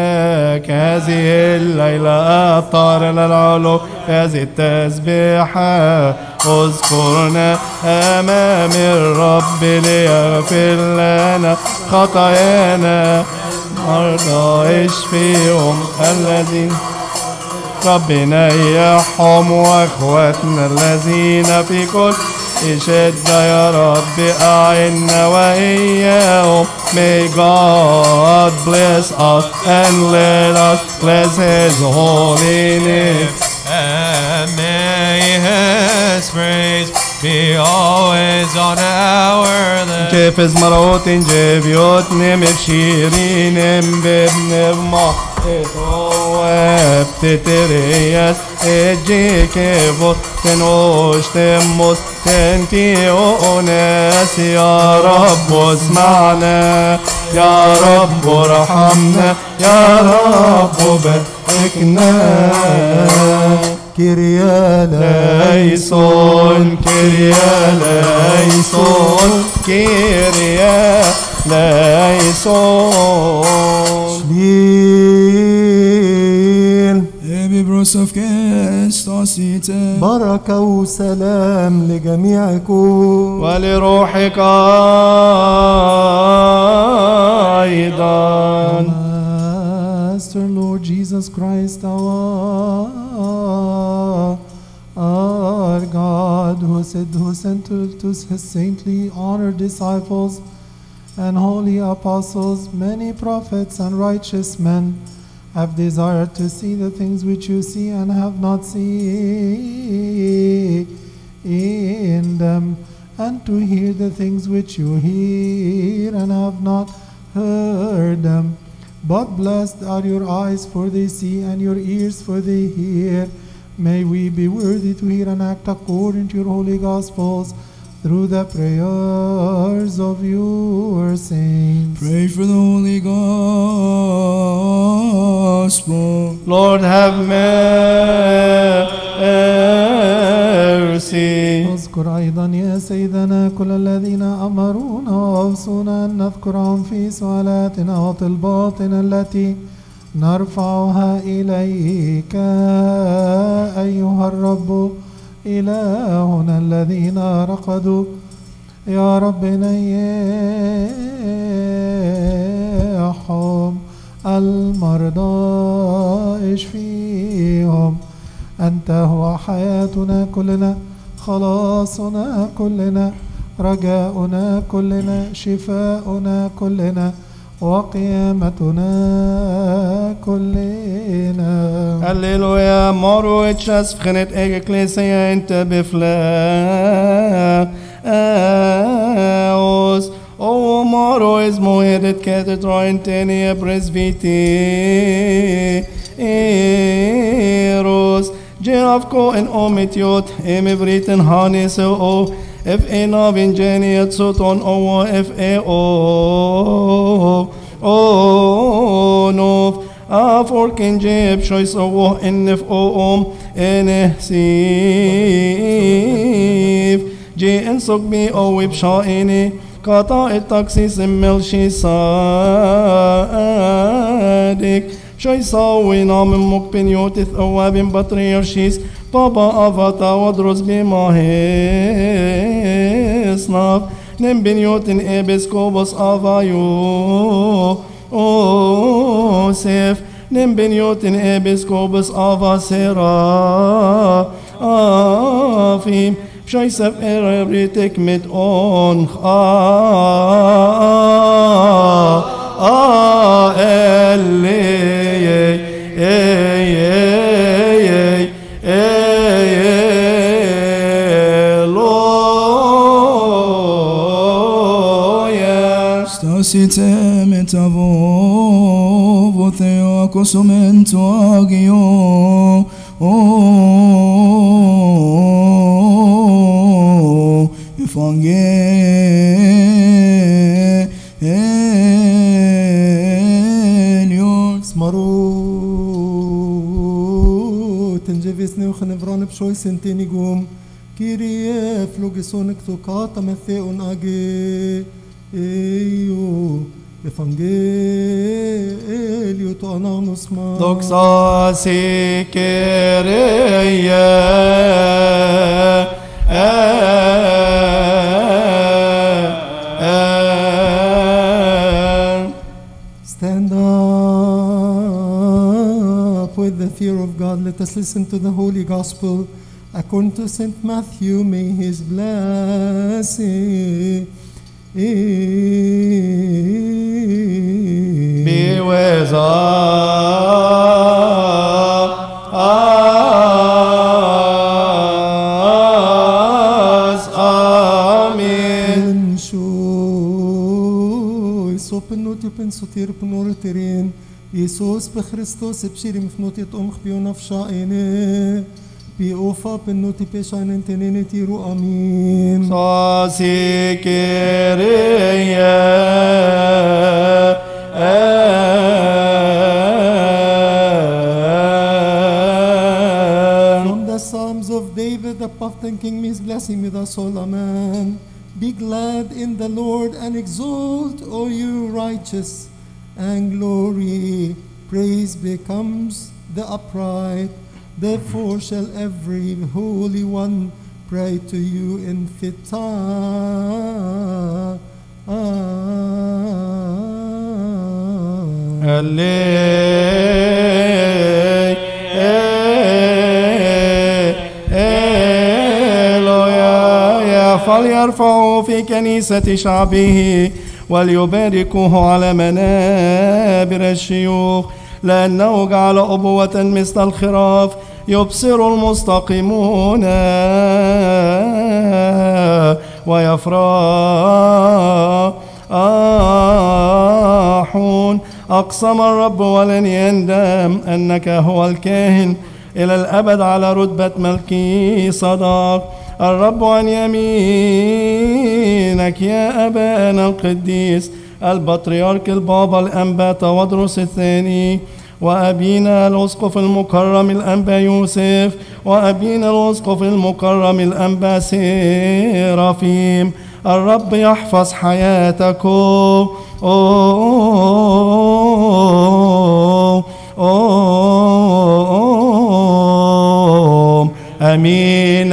ملاك هذه الليلة أبطار للعلو هذه التسبيحة اذكرنا أمام الرب ليغفر لنا خطايانا مرضى اشفيهم الذين ربنا يرحم واخواتنا الذين في كل شدة يا رب أعنا وإياهم. May God bless us and let us bless His holy name. And may His praise be always on our lips. جيفز مروتين جيفيوت نمر شيرين بابن ما اتواب تترياس اجيكيفو تنوش تموس تنتي أوناس يا رب اسمعنا يا رب ارحمنا يا رب باركنا. كيريا ليسون كيريا ليسون كيريا ليسون شليل ببروس of Christ بركة وسلام لجميعكم ولروحك أيضا. Master Lord Jesus Christ our Our God, who said, who sent to, to his saintly honored disciples and holy apostles, many prophets and righteous men, have desired to see the things which you see and have not seen in them, and to hear the things which you hear and have not heard them. But blessed are your eyes, for they see, and your ears, for they hear. May we be worthy to hear and act according to your holy Gospels, through the prayers of your saints. Pray for the Holy Gospel. Lord, have mercy. اذكر أيضا يا سيدنا كل الذين أمرونا وأوصونا أن نذكرهم في سؤالاتنا وطلباتنا التي نرفعها إليك أيها الرب إلهنا الذين رقدوا. يا رب نيحهم المرضى اشفيهم. أنت هو حياتنا كلنا، خلاصنا كلنا، رجاؤنا كلنا، شفاؤنا كلنا، وقيامتنا كلنا. Halleluja, moro et chas fgenet ege klesia inte beflaos. O moro is moedet katedra intenia presviti eros. Geafko en omitiot emivriten hanis o F A nav ingeniet soton o F A o o nov a forkin jeb choice o nf o om nsif j en sogbi o wib shaini kata et taxis melshi sadik choice o nam mukpiniotit awabin batriarchis Baba avata wadros bimahesnaf Nembiniotin ebiskobos avayu Osef Nembiniotin ebiskobos avasera Afim Shaisef erebritik mit on Ah Eli Stasite metavo votheo acosumento agio o evangelion Smarut tenjevisne ukhnevrane bshoy sentenigum Kyrie phlogisonic thukata metheon age Eyo Evangelio to anonus ma Doxa si Kyrie Stand up with the fear of God. Let us listen to the Holy Gospel according to Saint Matthew. May his blessing be with us. Amen. Penoti pensotir penolterin Isus pe Christos epshirim fnoti tom khbion afshaine bi ofa penoti peshainen tenene tiru amin Sasi Kyrie From the Psalms of David the prophet and King, his blessing with us all, amen. Be glad in the Lord and exult, O you righteous, and glory. Praise becomes the upright. Therefore shall every holy one pray to you in fit time. فليرفعوا في كنيسة شعبه وليباركوه على منابر الشيوخ لأنه جعل أبوة مثل الخراف يبصر المستقيمون ويفرحون. أقسم الرب ولن يندم أنك هو الكاهن إلى الأبد على رتبة ملكي صدق الرب عن يمينك يا أبانا القديس البطريرك البابا الأنبا تودروس الثاني، وأبينا الأسقف المكرم الأنبا يوسف، وأبينا الأسقف المكرم الأنبا سيرافيم. الرب يحفظ حياتكم. أمين.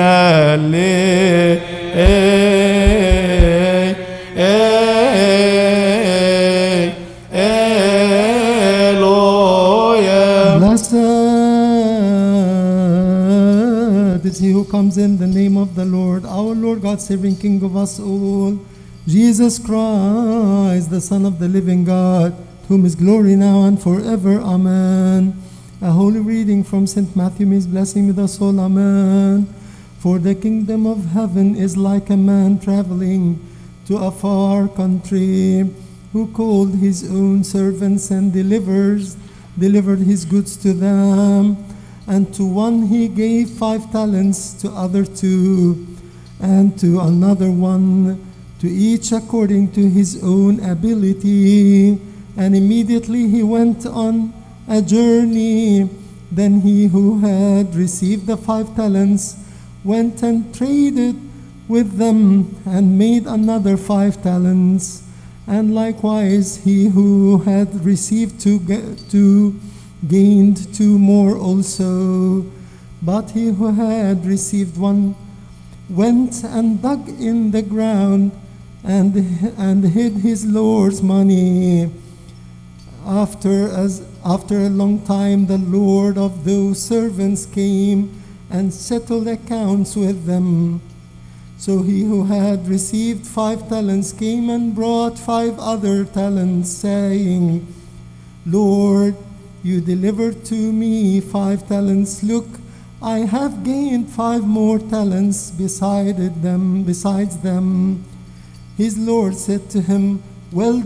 Blessed is he who comes in the name of the Lord, our Lord God, saving King of us all, Jesus Christ, the Son of the living God, to whom is glory now and forever. Amen. A holy reading from Saint Matthew means blessing with us all. Amen. For the kingdom of heaven is like a man traveling to a far country, who called his own servants and delivers, delivered his goods to them. And to one he gave five talents, to other two, and to another one, to each according to his own ability. And immediately he went on a journey. Then he who had received the five talents went and traded with them and made another five talents. And likewise he who had received two, two gained two more also. But he who had received one went and dug in the ground and, and hid his Lord's money. After, as, after a long time, the Lord of those servants came and settled accounts with them. So he who had received five talents came and brought five other talents, saying, Lord, you delivered to me five talents. Look, I have gained five more talents beside them, besides them. His Lord said to him, Well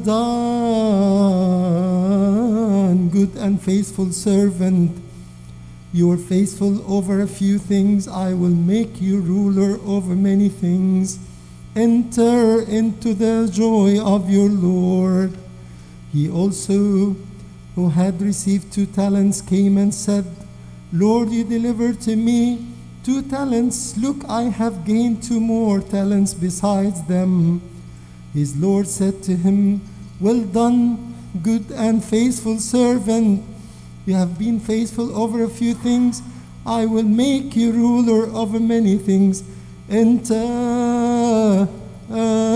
done, good and faithful servant. You are faithful over a few things. I will make you ruler over many things. Enter into the joy of your Lord. He also, who had received two talents, came and said, Lord, you delivered to me two talents. Look, I have gained two more talents besides them. His Lord said to him, Well done, good and faithful servant. You have been faithful over a few things. I will make you ruler over many things. Enter uh,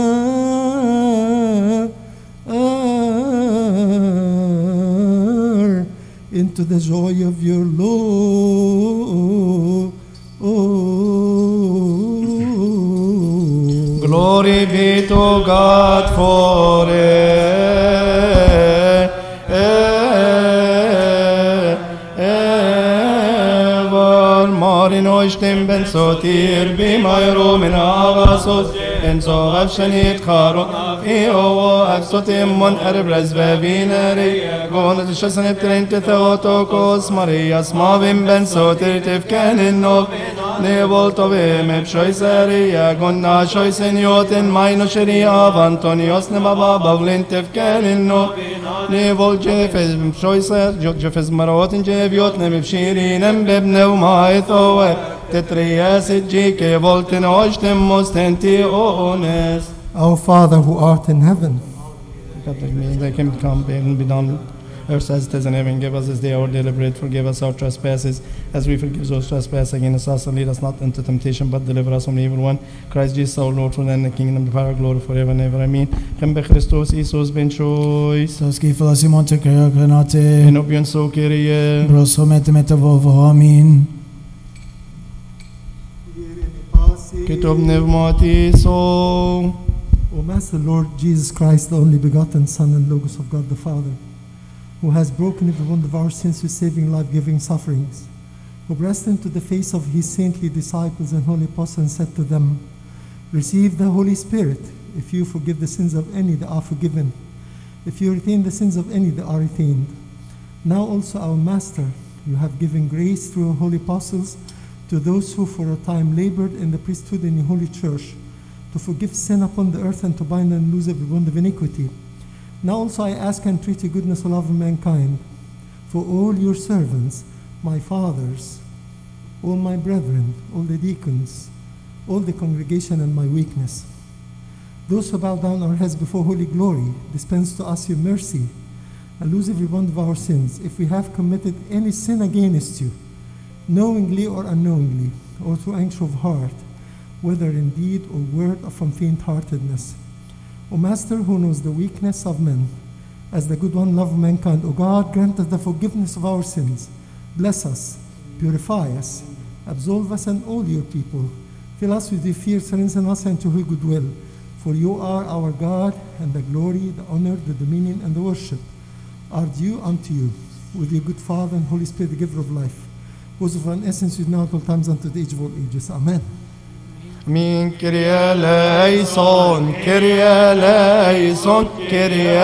uh, into the joy of your Lord. Glory be to God forever. Marin oishtem ben sotir b'mayro min agasos en sogav shanit charo Io aksotim mon erb rezvevineri Gonat shasanet trente theotokos Marias mavim ben sotir tifkenin nov Nebol tovim ebshoiseri Gonna shoisen yotin maino sheria Antonios nebaba bavlin tifkenin nov Nebol jefez shoiser Jefez marotin jeviot nebibshirin bebnev maithoe Tetrias jike voltin oshtem mostenti ones. Our Father who art in heaven, Thy kingdom come, thy will be done, earth as it is in heaven. Give us this day our daily bread. Forgive us our trespasses, as we forgive those trespass against us. And lead us not into temptation, but deliver us from the evil one. Christ Jesus our Lord, for thine the kingdom, the power, glory forever and ever. Amen. Come be Christos, Isus ben choice. Så skriver oss i månte kökrenate. En opion so Kyrie. Brosomete metavovo. Amin. Kitob nevmati so. O Master Lord Jesus Christ, the only begotten Son and Logos of God the Father, who has broken every one of our sins with saving, life-giving sufferings, who pressed into the face of his saintly disciples and holy apostles and said to them, Receive the Holy Spirit. If you forgive the sins of any, they are forgiven. If you retain the sins of any, they are retained. Now also, our Master, you have given grace through holy apostles to those who for a time labored in the priesthood in the Holy Church, to forgive sin upon the earth and to bind and loose every bond of iniquity. Now also I ask and entreat the goodness and love of mankind, for all your servants, my fathers, all my brethren, all the deacons, all the congregation and my weakness. Those who bow down our heads before holy glory, dispense to us your mercy, and lose every bond of our sins, if we have committed any sin against you, knowingly or unknowingly, or through anguish of heart, whether in deed or word or from faint-heartedness. O Master, who knows the weakness of men, as the good one love mankind, O God, grant us the forgiveness of our sins. Bless us, purify us, absolve us and all your people. Fill us with your fear, strengthen us into your goodwill. For you are our God, and the glory, the honor, the dominion, and the worship are due unto you, with your good Father and Holy Spirit, the giver of life, who is of one essence, with now at all times, unto the age of all ages. Amen. Min Kyrie eleison, Kyrie eleison, Kyrie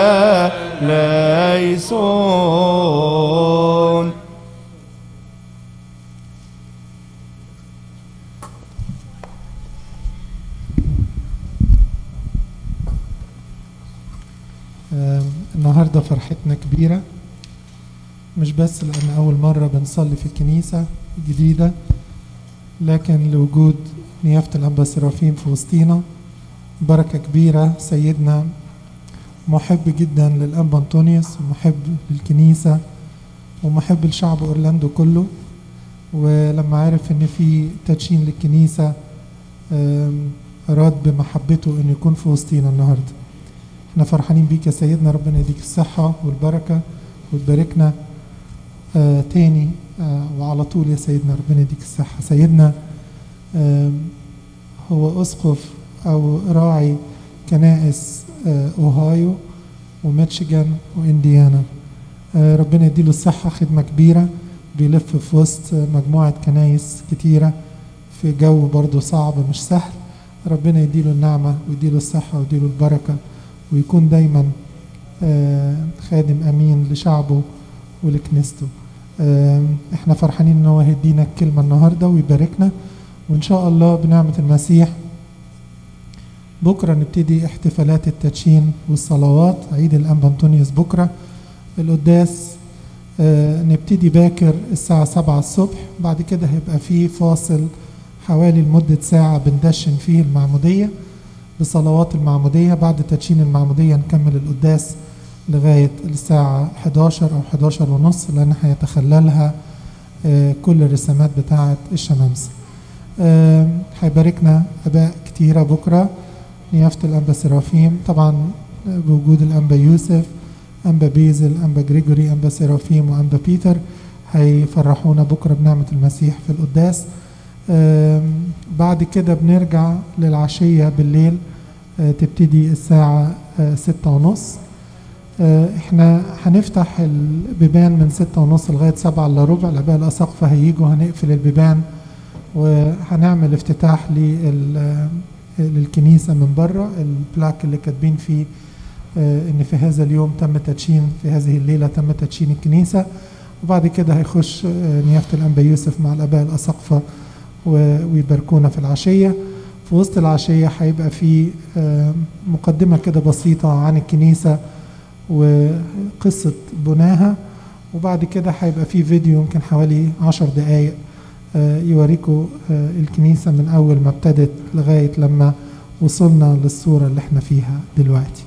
eleison. النهاردة فرحتنا كبيرة، مش بس لأن أول مرة بنصلي في الكنيسة الجديدة، لكن لوجود نيافة الأنبا سرافيم في وسطينا بركة كبيرة. سيدنا محب جدا للأنبا أنطونيوس، ومحب للكنيسة، ومحب لشعب أورلاندو كله، ولما عرف إن في تدشين للكنيسة أراد بمحبته إنه يكون في وسطينا النهاردة. احنا فرحانين بيك يا سيدنا، ربنا يديك الصحة والبركة وتباركنا آه تاني آه وعلى طول يا سيدنا، ربنا يديك الصحة. سيدنا آه هو أسقف أو راعي كنائس آه أوهايو وميتشيغان وإنديانا. آه ربنا يديله الصحة، خدمة كبيرة، بيلف في وسط مجموعة كنائس كتيرة في جو برضو صعب مش سهل. ربنا يديله النعمة ويديله الصحة ويديله البركة، ويكون دايما خادم أمين لشعبه ولكنيسته. احنا فرحانين ان هو هيدينا الكلمة النهاردة ويباركنا، وان شاء الله بنعمة المسيح بكرة نبتدي احتفالات التدشين والصلوات، عيد الأنبا أنطونيوس بكرة. القداس نبتدي باكر الساعة سبعة الصبح، بعد كده هيبقى فيه فاصل حوالي لمدة ساعة بندشن فيه المعمودية بصلوات المعمودية. بعد تدشين المعمودية نكمل القداس لغاية الساعة حداشر أو حداشر ونص، لأن هيتخللها كل الرسامات بتاعة الشمامسة. هيباركنا أباء كتيرة بكرة، نيافة الأنبا سرافيم طبعا بوجود الأنبا يوسف، أنبا بيزل، أنبا جريجوري، أنبا سرافيم وأنبا بيتر، هيفرحونا بكرة بنعمة المسيح في القداس. بعد كده بنرجع للعشية بالليل، تبتدي الساعة ستة ونص. احنا هنفتح البيبان من ستة ونص لغاية سبعة الا ربع. الآباء الأساقفة هيجوا، هنقفل البيبان وهنعمل افتتاح للكنيسة من بره، البلاك اللي كاتبين فيه ان في هذا اليوم تم تدشين، في هذه الليلة تم تدشين الكنيسة. وبعد كده هيخش نيافة الأنبا يوسف مع الآباء الأساقفة ويباركونا في العشية. في وسط العشية هيبقى في مقدمة كده بسيطة عن الكنيسة وقصة بناها، وبعد كده هيبقى في فيديو يمكن حوالي عشر دقايق يوريكوا الكنيسة من أول ما ابتدت لغاية لما وصلنا للصورة اللي احنا فيها دلوقتي.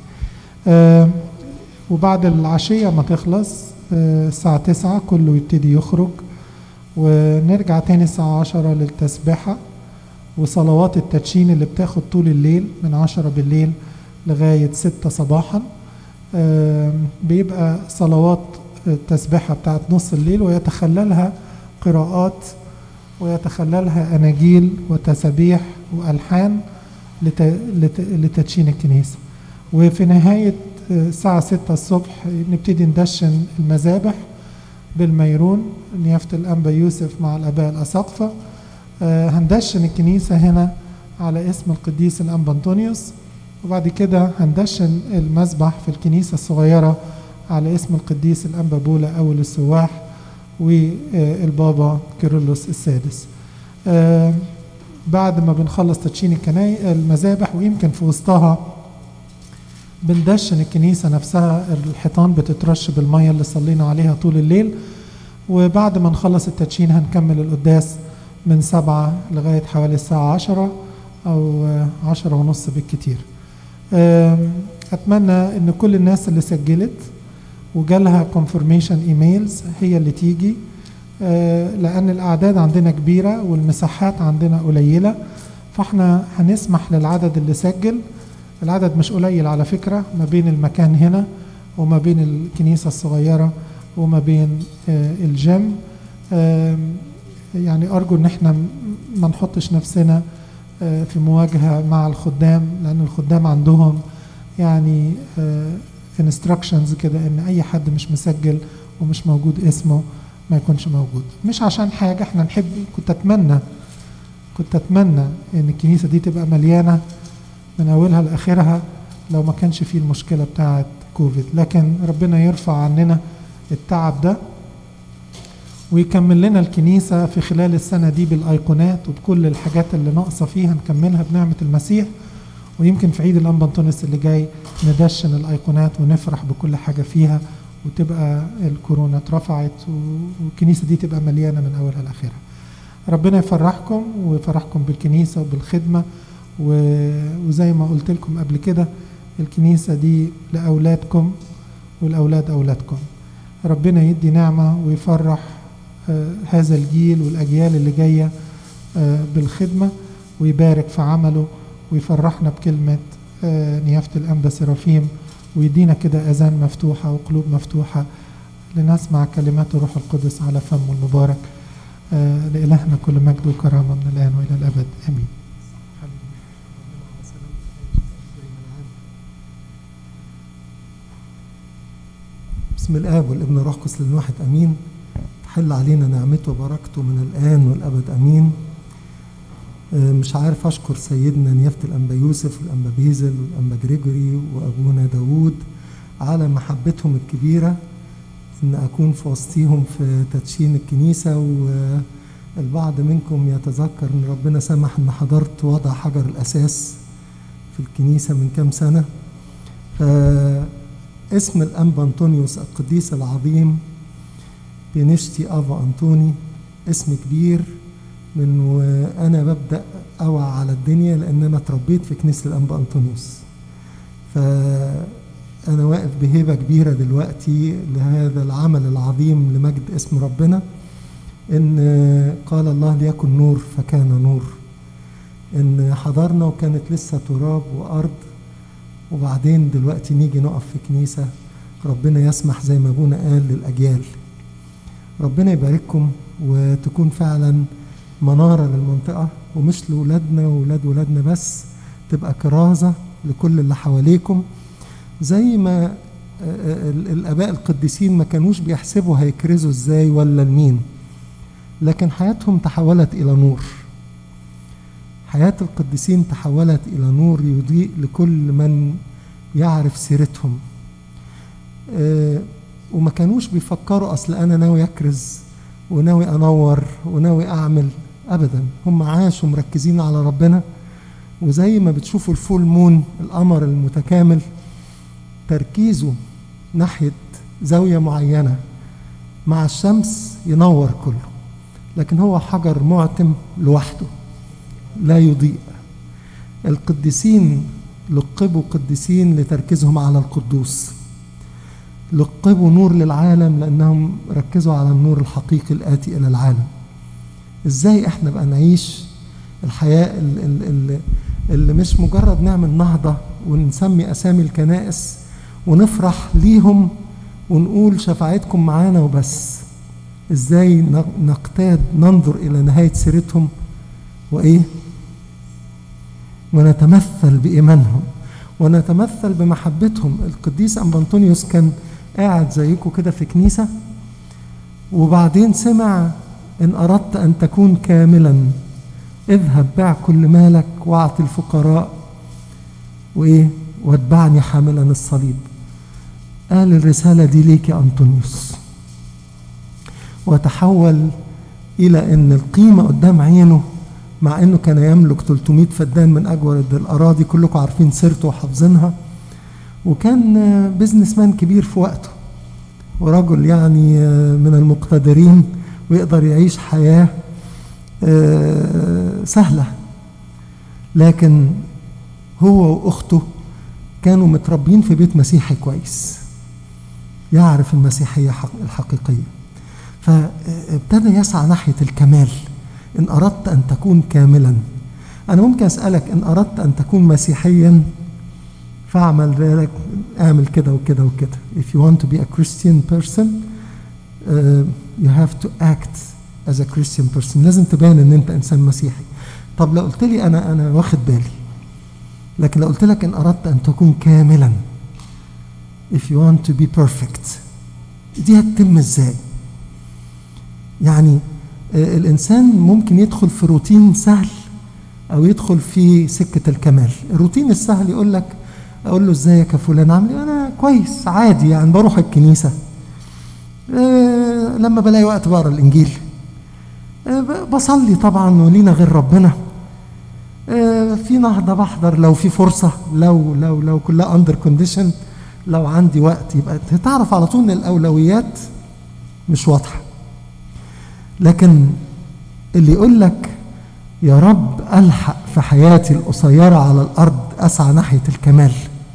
وبعد العشية ما تخلص الساعة تسعة كله يبتدي يخرج، ونرجع تاني الساعة عشرة للتسبحة وصلوات التدشين اللي بتاخد طول الليل من عشرة بالليل لغاية ستة صباحا. بيبقى صلوات التسبحة بتاعت نص الليل، ويتخللها قراءات ويتخللها أناجيل وتسابيح وألحان لتدشين الكنيسة. وفي نهاية الساعة ستة الصبح نبتدي ندشن المذابح بالميرون، نيافة الأنبا يوسف مع الآباء الأساقفة. آه هندشن الكنيسة هنا على اسم القديس الأنبا أنطونيوس، وبعد كده هندشن المذبح في الكنيسة الصغيرة على اسم القديس الأنبا بولا أول السواح والبابا كيرلس السادس. آه بعد ما بنخلص تدشين الكناي المذابح، ويمكن في وسطها بندشن الكنيسة نفسها، الحيطان بتترش بالمية اللي صلينا عليها طول الليل. وبعد ما نخلص التدشين هنكمل القداس من سبعة لغاية حوالي الساعة عشرة أو عشرة ونص بالكتير. أتمنى أن كل الناس اللي سجلت وجالها confirmation emails هي اللي تيجي، لأن الأعداد عندنا كبيرة والمساحات عندنا قليلة، فاحنا هنسمح للعدد اللي سجل. العدد مش قليل على فكرة، ما بين المكان هنا وما بين الكنيسة الصغيرة وما بين الجيم. يعني أرجو أن احنا ما نحطش نفسنا في مواجهة مع الخدام، لأن الخدام عندهم يعني instructions كده أن أي حد مش مسجل ومش موجود اسمه ما يكونش موجود. مش عشان حاجة، احنا نحب، كنت أتمنى كنت أتمنى أن الكنيسة دي تبقى مليانة من أولها لآخرها لو ما كانش فيه المشكلة بتاعة كوفيد، لكن ربنا يرفع عننا التعب ده ويكمل لنا الكنيسة في خلال السنة دي بالأيقونات وبكل الحاجات اللي ناقصة فيها نكملها بنعمة المسيح. ويمكن في عيد الأنبا أنطونيوس اللي جاي ندشن الأيقونات ونفرح بكل حاجة فيها، وتبقى الكورونا اترفعت والكنيسة دي تبقى مليانة من أولها لآخرها. ربنا يفرحكم ويفرحكم بالكنيسة وبالخدمة، وزي ما قلت لكم قبل كده الكنيسة دي لأولادكم والأولاد أولادكم. ربنا يدي نعمة ويفرح آه هذا الجيل والأجيال اللي جاية آه بالخدمة، ويبارك في عمله ويفرحنا بكلمة آه نيافة الأنبا سرافيم، ويدينا كده أذان مفتوحة وقلوب مفتوحة لنسمع كلمات الروح القدس على فمه المبارك. آه لإلهنا كل مجد وكرامة من الآن وإلى الأبد، آمين. بسم الآب والابن والروح القدس الواحد امين. تحل علينا نعمته وبركته من الآن والأبد امين. مش عارف اشكر سيدنا نيافة الأنبا يوسف والأنبا بيزل والأنبا جريجوري وأبونا داوود على محبتهم الكبيرة ان اكون في وسطيهم في تدشين الكنيسة. والبعض منكم يتذكر ان ربنا سمح ان حضرت وضع حجر الأساس في الكنيسة من كام سنة. اسم الأنبا أنطونيوس القديس العظيم بنشتي أبا أنطوني اسم كبير من وأنا ببدأ أوعى على الدنيا، لأن أنا اتربيت في كنيسة الأنبا أنطونيوس، فأنا واقف بهيبة كبيرة دلوقتي لهذا العمل العظيم لمجد اسم ربنا. إن قال الله ليكن نور فكان نور، إن حضرنا وكانت لسه تراب وأرض، وبعدين دلوقتي نيجي نقف في كنيسة ربنا يسمح زي ما ابونا قال للأجيال. ربنا يبارككم وتكون فعلا منارة للمنطقة، ومش لولادنا وولاد ولادنا بس، تبقى كرازة لكل اللي حواليكم. زي ما الآباء القديسين ما كانوش بيحسبوا هيكرزوا ازاي ولا لمين، لكن حياتهم تحولت إلى نور. حياة القديسين تحولت إلى نور يضيء لكل من يعرف سيرتهم. أه وما كانوش بيفكروا أصل أنا ناوي أكرز وناوي أنور وناوي أعمل، أبدا. هم عاشوا مركزين على ربنا، وزي ما بتشوفوا الفول مون القمر المتكامل تركيزه ناحية زاوية معينة مع الشمس ينور كله، لكن هو حجر معتم لوحده لا يضيء. القديسين لقبوا قديسين لتركيزهم على القدوس، لقبوا نور للعالم لأنهم ركزوا على النور الحقيقي الآتي إلى العالم. إزاي إحنا بقى نعيش الحياة اللي, اللي مش مجرد نعمل نهضة ونسمي أسامي الكنائس ونفرح ليهم ونقول شفاعتكم معانا وبس؟ إزاي نقتاد ننظر إلى نهاية سيرتهم وإيه ونتمثل بإيمانهم ونتمثل بمحبتهم. القديس أنبا أنطونيوس كان قاعد زيكم كده في كنيسة، وبعدين سمع إن أردت أن تكون كاملا اذهب بيع كل مالك واعطي الفقراء وإيه واتبعني حاملا الصليب. قال الرسالة دي ليك يا أنطونيوس، وتحول إلى أن القيمة قدام عينه مع انه كان يملك ثلاثمائة فدان من اجود الاراضي، كلكم عارفين سيرته وحافظينها، وكان بيزنس مان كبير في وقته، ورجل يعني من المقتدرين ويقدر يعيش حياة سهلة. لكن هو وأخته كانوا متربين في بيت مسيحي كويس، يعرف المسيحية الحقيقية، فابتدى يسعى ناحية الكمال. إن أردت أن تكون كاملا، أنا ممكن أسألك إن أردت أن تكون مسيحيا فاعمل ذلك، اعمل كده وكده وكده. If you want to be a Christian person uh, you have to act as a Christian person. لازم تبان ان انت انسان مسيحي. طب لو قلت لي انا انا واخد بالي، لكن لو قلت لك ان اردت ان تكون كاملا، if you want to be perfect، دي هتتم ازاي؟ يعني uh, الانسان ممكن يدخل في روتين سهل او يدخل في سكة الكمال. الروتين السهل يقول لك، اقول له ازيك يا فلان، عامل ايه؟ انا كويس عادي، يعني بروح الكنيسه، أه لما بلاقي وقت بقرا الانجيل، أه بصلي طبعا ولينا غير ربنا، أه في نهضه بحضر لو في فرصه، لو لو لو كلها اندر كونديشن، لو عندي وقت. يبقى تعرف على طول ان الاولويات مش واضحه. لكن اللي يقول لك يا رب الحق في حياتي القصيره على الارض اسعى ناحيه الكمال،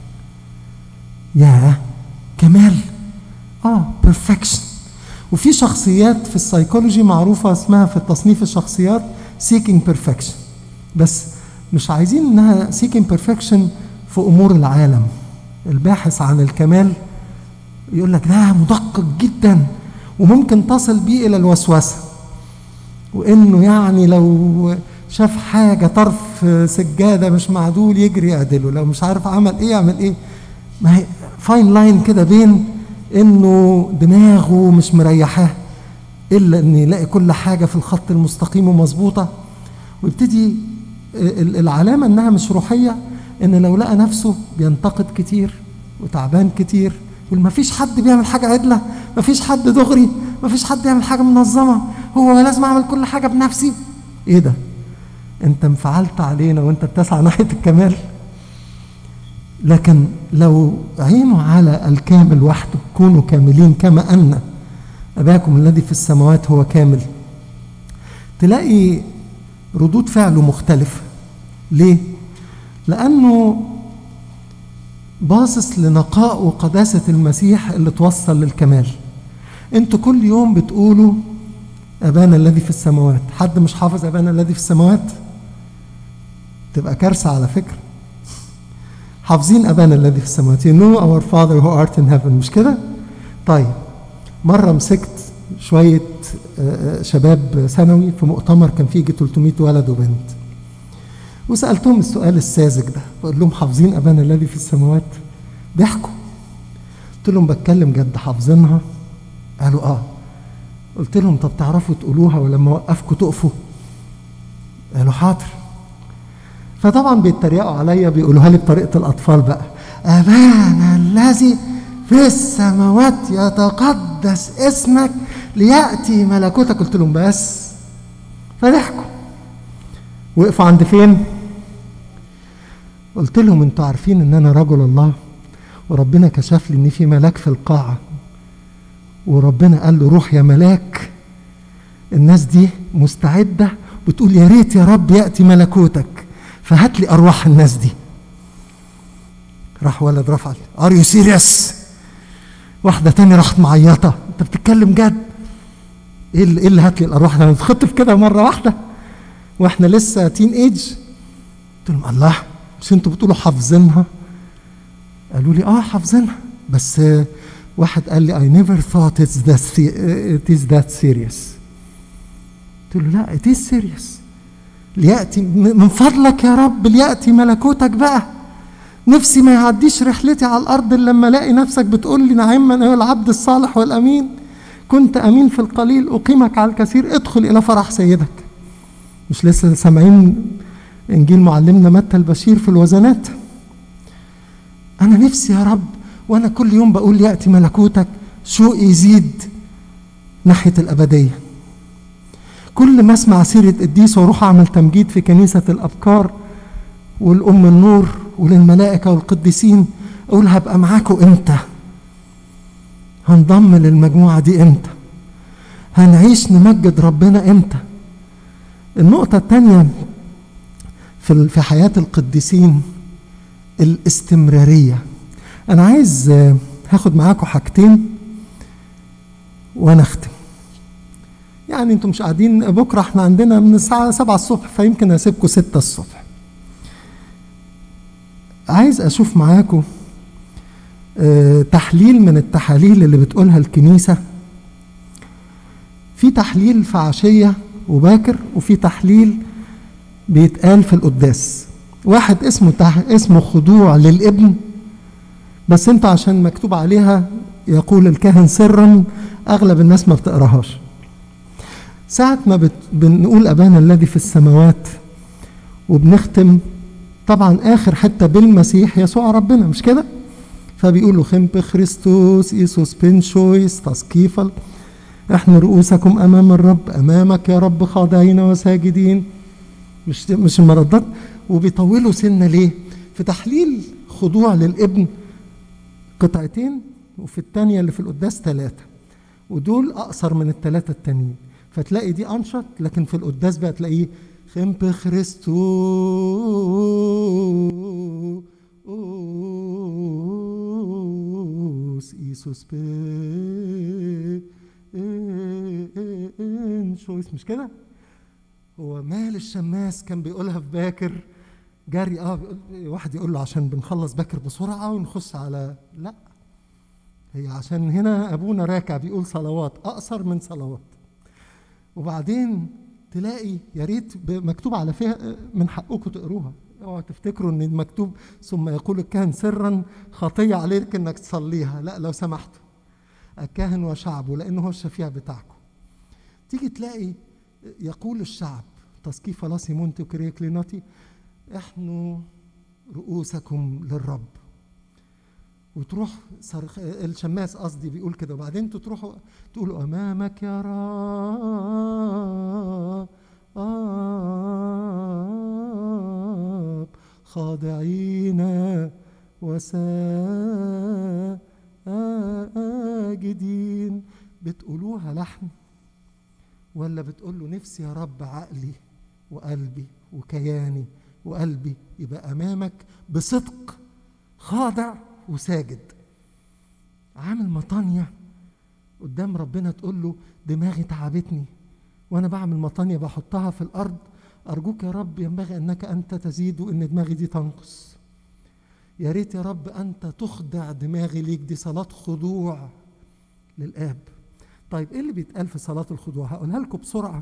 يا كمال، اه بيرفكشن. وفي شخصيات في السايكولوجي معروفه اسمها في تصنيف الشخصيات seeking perfection، بس مش عايزين انها seeking perfection في امور العالم. الباحث عن الكمال يقول لك ده مدقق جدا وممكن تصل بيه الى الوسوسه، وانه يعني لو شاف حاجه طرف سجاده مش معدول يجري يعدله، لو مش عارف عمل ايه يعمل ايه. ما هي فاين لاين كده بين انه دماغه مش مريحاه الا ان يلاقي كل حاجه في الخط المستقيم ومظبوطه، ويبتدي العلامه انها مش روحيه ان لو لقى نفسه بينتقد كتير وتعبان كتير، يقول ما فيش حد بيعمل حاجه عدله، ما فيش حد دغري، ما فيش حد يعمل حاجه منظمه، هو لازم اعمل كل حاجه بنفسي. ايه ده؟ انت انفعلت علينا وانت بتسعى ناحيه الكمال. لكن لو عينوا على الكامل وحده، كونوا كاملين كما ان اباكم الذي في السماوات هو كامل، تلاقي ردود فعله مختلفه. ليه؟ لانه باصص لنقاء وقداسه المسيح اللي توصل للكمال. انتوا كل يوم بتقولوا ابانا الذي في السماوات، حد مش حافظ ابانا الذي في السماوات؟ تبقى كارثه على فكره. حافظين ابانا الذي في السماوات، you know our father who art in heaven، مش كده؟ طيب مره مسكت شويه شباب ثانوي في مؤتمر كان فيه يجي ثلاثمائة ولد وبنت، وسالتهم السؤال الساذج ده، بقول لهم حافظين ابانا الذي في السماوات؟ ضحكوا. قلت لهم بتكلم جد، حافظينها؟ قالوا اه. قلت لهم طب تعرفوا تقولوها ولما اوقفكم تقفوا؟ قالوا حاضر. فطبعا بيتريقوا عليا، بيقولوها لي بطريقه الاطفال بقى، ابانا الذي في السماوات يتقدس اسمك لياتي ملكوتك. قلت لهم بس. فضحكوا. وقفوا عند فين؟ قلت لهم انتوا عارفين ان انا رجل الله، وربنا كشف لي ان في ملاك في القاعه، وربنا قال له روح يا ملاك، الناس دي مستعده بتقول يا ريت يا رب ياتي ملكوتك، فهات لي ارواح الناس دي. راح ولد رفع لي ار يو سيريس، واحده تاني راحت معيطه، انت بتتكلم جد؟ ايه اللي, إيه اللي هات لي الارواح؟ انا اتخطف كده مره واحده واحنا لسه تين ايج. قلت لهم الله، مش انتوا بتقولوا حافظينها؟ قالوا لي اه حافظينها، بس واحد قال لي I never thought it's that it is that serious. قلت له لا it is serious. ليأتي من فضلك يا رب، ليأتي ملكوتك بقى. نفسي ما يعديش رحلتي على الأرض إلا لما ألاقي نفسك بتقول لي نعم من هو العبد الصالح والأمين، كنت أمين في القليل أقيمك على الكثير، ادخل إلى فرح سيدك. مش لسه سامعين إنجيل معلمنا متى البشير في الوزنات؟ أنا نفسي يا رب وأنا كل يوم بقول يأتي ملكوتك شوقي يزيد ناحية الأبدية. كل ما اسمع سيرة قديس واروح اعمل تمجيد في كنيسة الابكار والام النور وللملائكة والقديسين اقول هبقى معاكم امتى؟ هنضم للمجموعة دي امتى؟ هنعيش نمجد ربنا امتى؟ النقطة الثانية في في حياة القديسين الاستمرارية. انا عايز هاخد معاكم حاجتين وانا اختم. يعني انتم مش قاعدين بكره، احنا عندنا من الساعه سبعة الصبح، فيمكن اسيبكم ستة الصبح. عايز اشوف معاكم اه تحليل من التحاليل اللي بتقولها الكنيسه. في تحليل في عشيه وباكر، وفي تحليل بيتقال في القداس. واحد اسمه تح... اسمه خضوع للابن، بس انتوا عشان مكتوب عليها يقول الكاهن سرا اغلب الناس ما بتقراهاش. ساعة ما بت... بنقول أبانا الذي في السماوات وبنختم طبعا آخر حتة بالمسيح يسوع ربنا، مش كده؟ فبيقولوا خمب خريستوس إيسوس بنشويس تسكيفل، احنا رؤوسكم أمام الرب، أمامك يا رب خاضعين وساجدين، مش مش المردات. وبيطولوا سنة ليه؟ في تحليل خضوع للابن قطعتين، وفي الثانية اللي في القداس ثلاثة، ودول أقصر من الثلاثة التانيين، فتلاقي دي أنشط، لكن في القداس بقى تلاقيه خمب خريستوس إيسوس بنشويس، مش كده؟ هو مال الشماس كان بيقولها في باكر جري، اه واحد يقول له عشان بنخلص باكر بسرعة ونخش على، لا، هي عشان هنا أبونا راكع بيقول صلوات أقصر من صلوات. وبعدين تلاقي يا ريت مكتوب على فيها، من حقكم تقروها، اوعوا تفتكروا ان مكتوب ثم يقول الكاهن سرا خطيه عليك انك تصليها، لا لو سمحتوا، الكاهن وشعبه لانه هو الشفيع بتاعكم. تيجي تلاقي يقول الشعب تسكي فلاسي مونتي وكريكليناتي احنوا رؤوسكم للرب، وتروح صرخ الشماس قصدي بيقول كده، وبعدين تروحوا تقولوا امامك يا رب خاضعين وساجدين. بتقولوها لحن ولا بتقولوا نفسي يا رب عقلي وقلبي وكياني وقلبي يبقى امامك بصدق خاضع وساجد، عامل مطانية قدام ربنا، تقول له دماغي تعبتني وانا بعمل مطانية بحطها في الارض، ارجوك يا رب ينبغي انك انت تزيد وان دماغي دي تنقص، يا ريت يا رب انت تخضع دماغي ليك. دي صلاة خضوع للآب. طيب ايه اللي بيتقال في صلاة الخضوع؟ هقولها لكم بسرعة.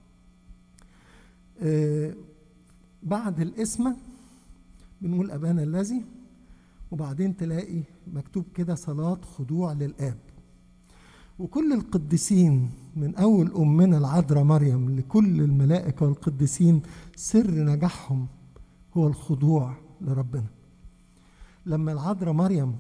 آه بعد الاسم بنقول أبانا الذي، وبعدين تلاقي مكتوب كده صلاة خضوع للآب. وكل القديسين من أول أمنا العذراء مريم لكل الملائكة والقديسين سر نجاحهم هو الخضوع لربنا. لما العذراء مريم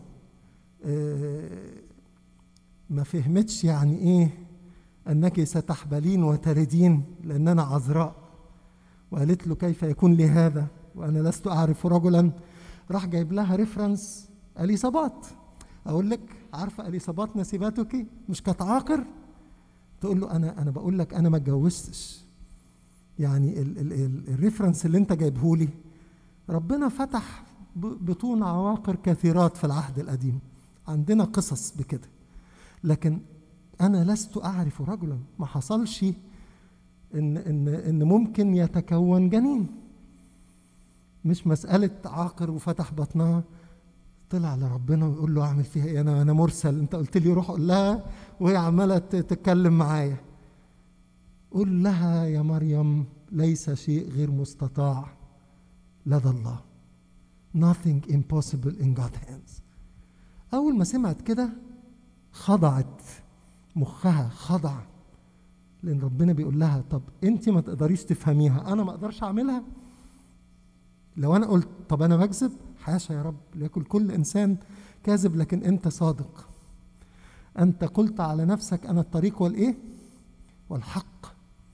ما فهمتش يعني إيه أنك ستحبلين وتلدين لأن أنا عذراء، وقالت له كيف يكون لي هذا وأنا لست أعرف رجلا، راح جايب لها ريفرنس أليصابات. أقول لك عارفة أليصابات نسيباتك مش كانت عاقر؟ تقول له أنا أنا بقول لك أنا ما اتجوزتش. يعني الريفرنس اللي أنت جايبه لي ربنا فتح بطون عواقر كثيرات في العهد القديم، عندنا قصص بكده، لكن أنا لست أعرف رجلا، ما حصلش إن إن إن ممكن يتكون جنين. مش مسألة عاقر وفتح بطنها، طلع لربنا ويقول له اعمل فيها ايه، انا انا مرسل، انت قلت لي روح قول لها، وهي عماله تتكلم معايا. قول لها يا مريم ليس شيء غير مستطاع لدى الله. Nothing impossible in God's hands. اول ما سمعت كده خضعت، مخها خضع، لان ربنا بيقول لها طب انت ما تقدريش تفهميها، انا ما اقدرش اعملها. لو انا قلت طب انا بكذب، حاشا يا رب، ليكن كل انسان كاذب لكن انت صادق. انت قلت على نفسك انا الطريق والايه والحق،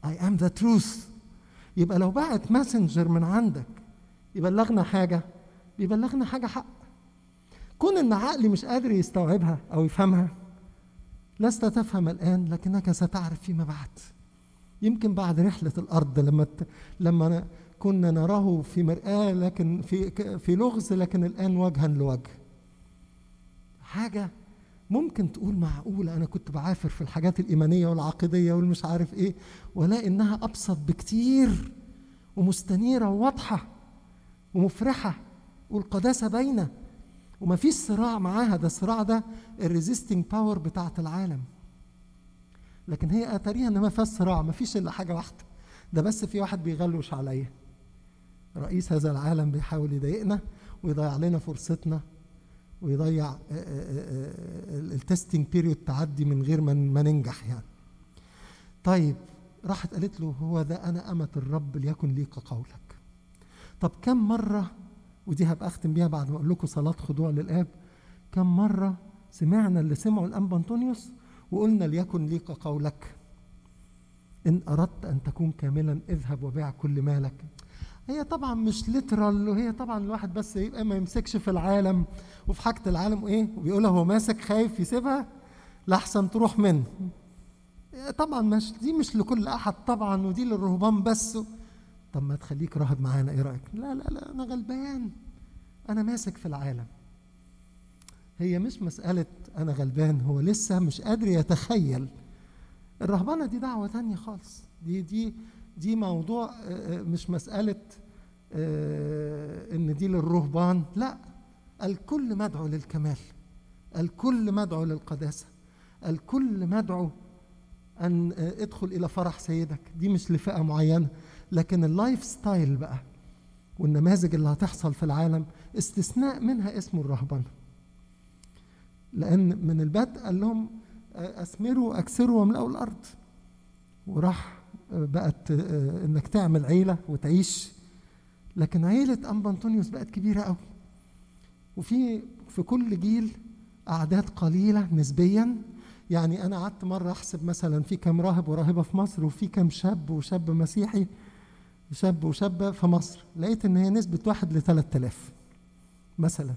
I am the truth. يبقى لو بعت ماسنجر من عندك يبلغنا حاجة، بيبلغنا حاجة حق. كون ان عقلي مش قادر يستوعبها او يفهمها، لست تفهم الآن لكنك ستعرف فيما بعد. يمكن بعد رحلة الأرض لما ت... لما كنا نراه في مرآة لكن في في لغز، لكن الآن وجها لوجه. حاجة ممكن تقول معقولة أنا كنت بعافر في الحاجات الإيمانية والعقيدية والمش عارف إيه، ولا إنها أبسط بكتير ومستنيرة وواضحة ومفرحة والقداسة باينة ومفيش صراع معاها. ده الصراع ده الريزيستنج باور بتاعت العالم، لكن هي أتاريها إن ما فيهاش صراع، مفيش إلا حاجة واحدة، ده بس في واحد بيغلوش عليا. رئيس هذا العالم بيحاول يضايقنا ويضيع لنا فرصتنا ويضيع التستنج بيريود تعدي من غير ما ننجح يعني. طيب راحت قالت له هو ذا أنا أمة الرب ليكن لي كقولك. طب كم مرة، ودي هبقى أختم بيها بعد ما أقول لكم صلاة خضوع للآب، كم مرة سمعنا اللي سمعوا الأنبا أنطونيوس وقلنا ليكن لي كقولك، إن أردت أن تكون كاملا اذهب وبيع كل مالك. هي طبعا مش ليترال، وهي طبعا الواحد بس يبقى ما يمسكش في العالم وفي حاجة العالم وإيه، وبيقولها هو ماسك خايف يسيبها لحسن تروح منه. طبعا مش دي مش لكل أحد طبعا، ودي للرهبان بس. طب ما تخليك راهب معانا، إيه رأيك؟ لا لا لا أنا غلبان، أنا ماسك في العالم. هي مش مسألة أنا غلبان، هو لسه مش قادر يتخيل. الرهبانة دي دعوة تانية خالص، دي دي دي موضوع مش مسألة إن دي للرهبان، لا، الكل مدعو للكمال، الكل مدعو للقداسة، الكل مدعو أن ادخل إلى فرح سيدك. دي مش لفئة معينة، لكن اللايف ستايل بقى والنماذج اللي هتحصل في العالم استثناء منها اسمه الرهبنة. لأن من البدء قال لهم أثمروا أكثروا واملأوا الأرض، وراح بقت إنك تعمل عيلة وتعيش. لكن عيلة أنبا أنطونيوس بقت كبيرة قوي، وفي في كل جيل أعداد قليلة نسبيا. يعني أنا قعدت مرة أحسب مثلا في كم راهب وراهبة في مصر، وفي كم شاب وشاب مسيحي، شاب وشابة في مصر، لقيت إن هي نسبة واحد لثلاث آلاف مثلا،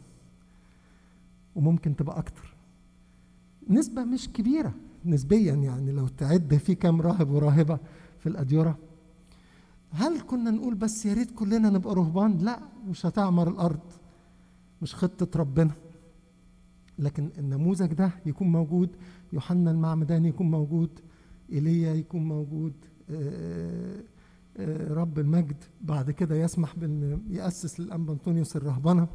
وممكن تبقى أكتر. نسبة مش كبيرة نسبيا، يعني لو تعد في كم راهب وراهبة في الأديرة. هل كنا نقول بس يا ريت كلنا نبقى رهبان؟ لا، مش هتعمر الأرض، مش خطة ربنا. لكن النموذج ده يكون موجود، يوحنا المعمداني يكون موجود، إيليا يكون موجود، آآ آآ رب المجد بعد كده يسمح بأن يأسس للأنبا أنطونيوس الرهبنة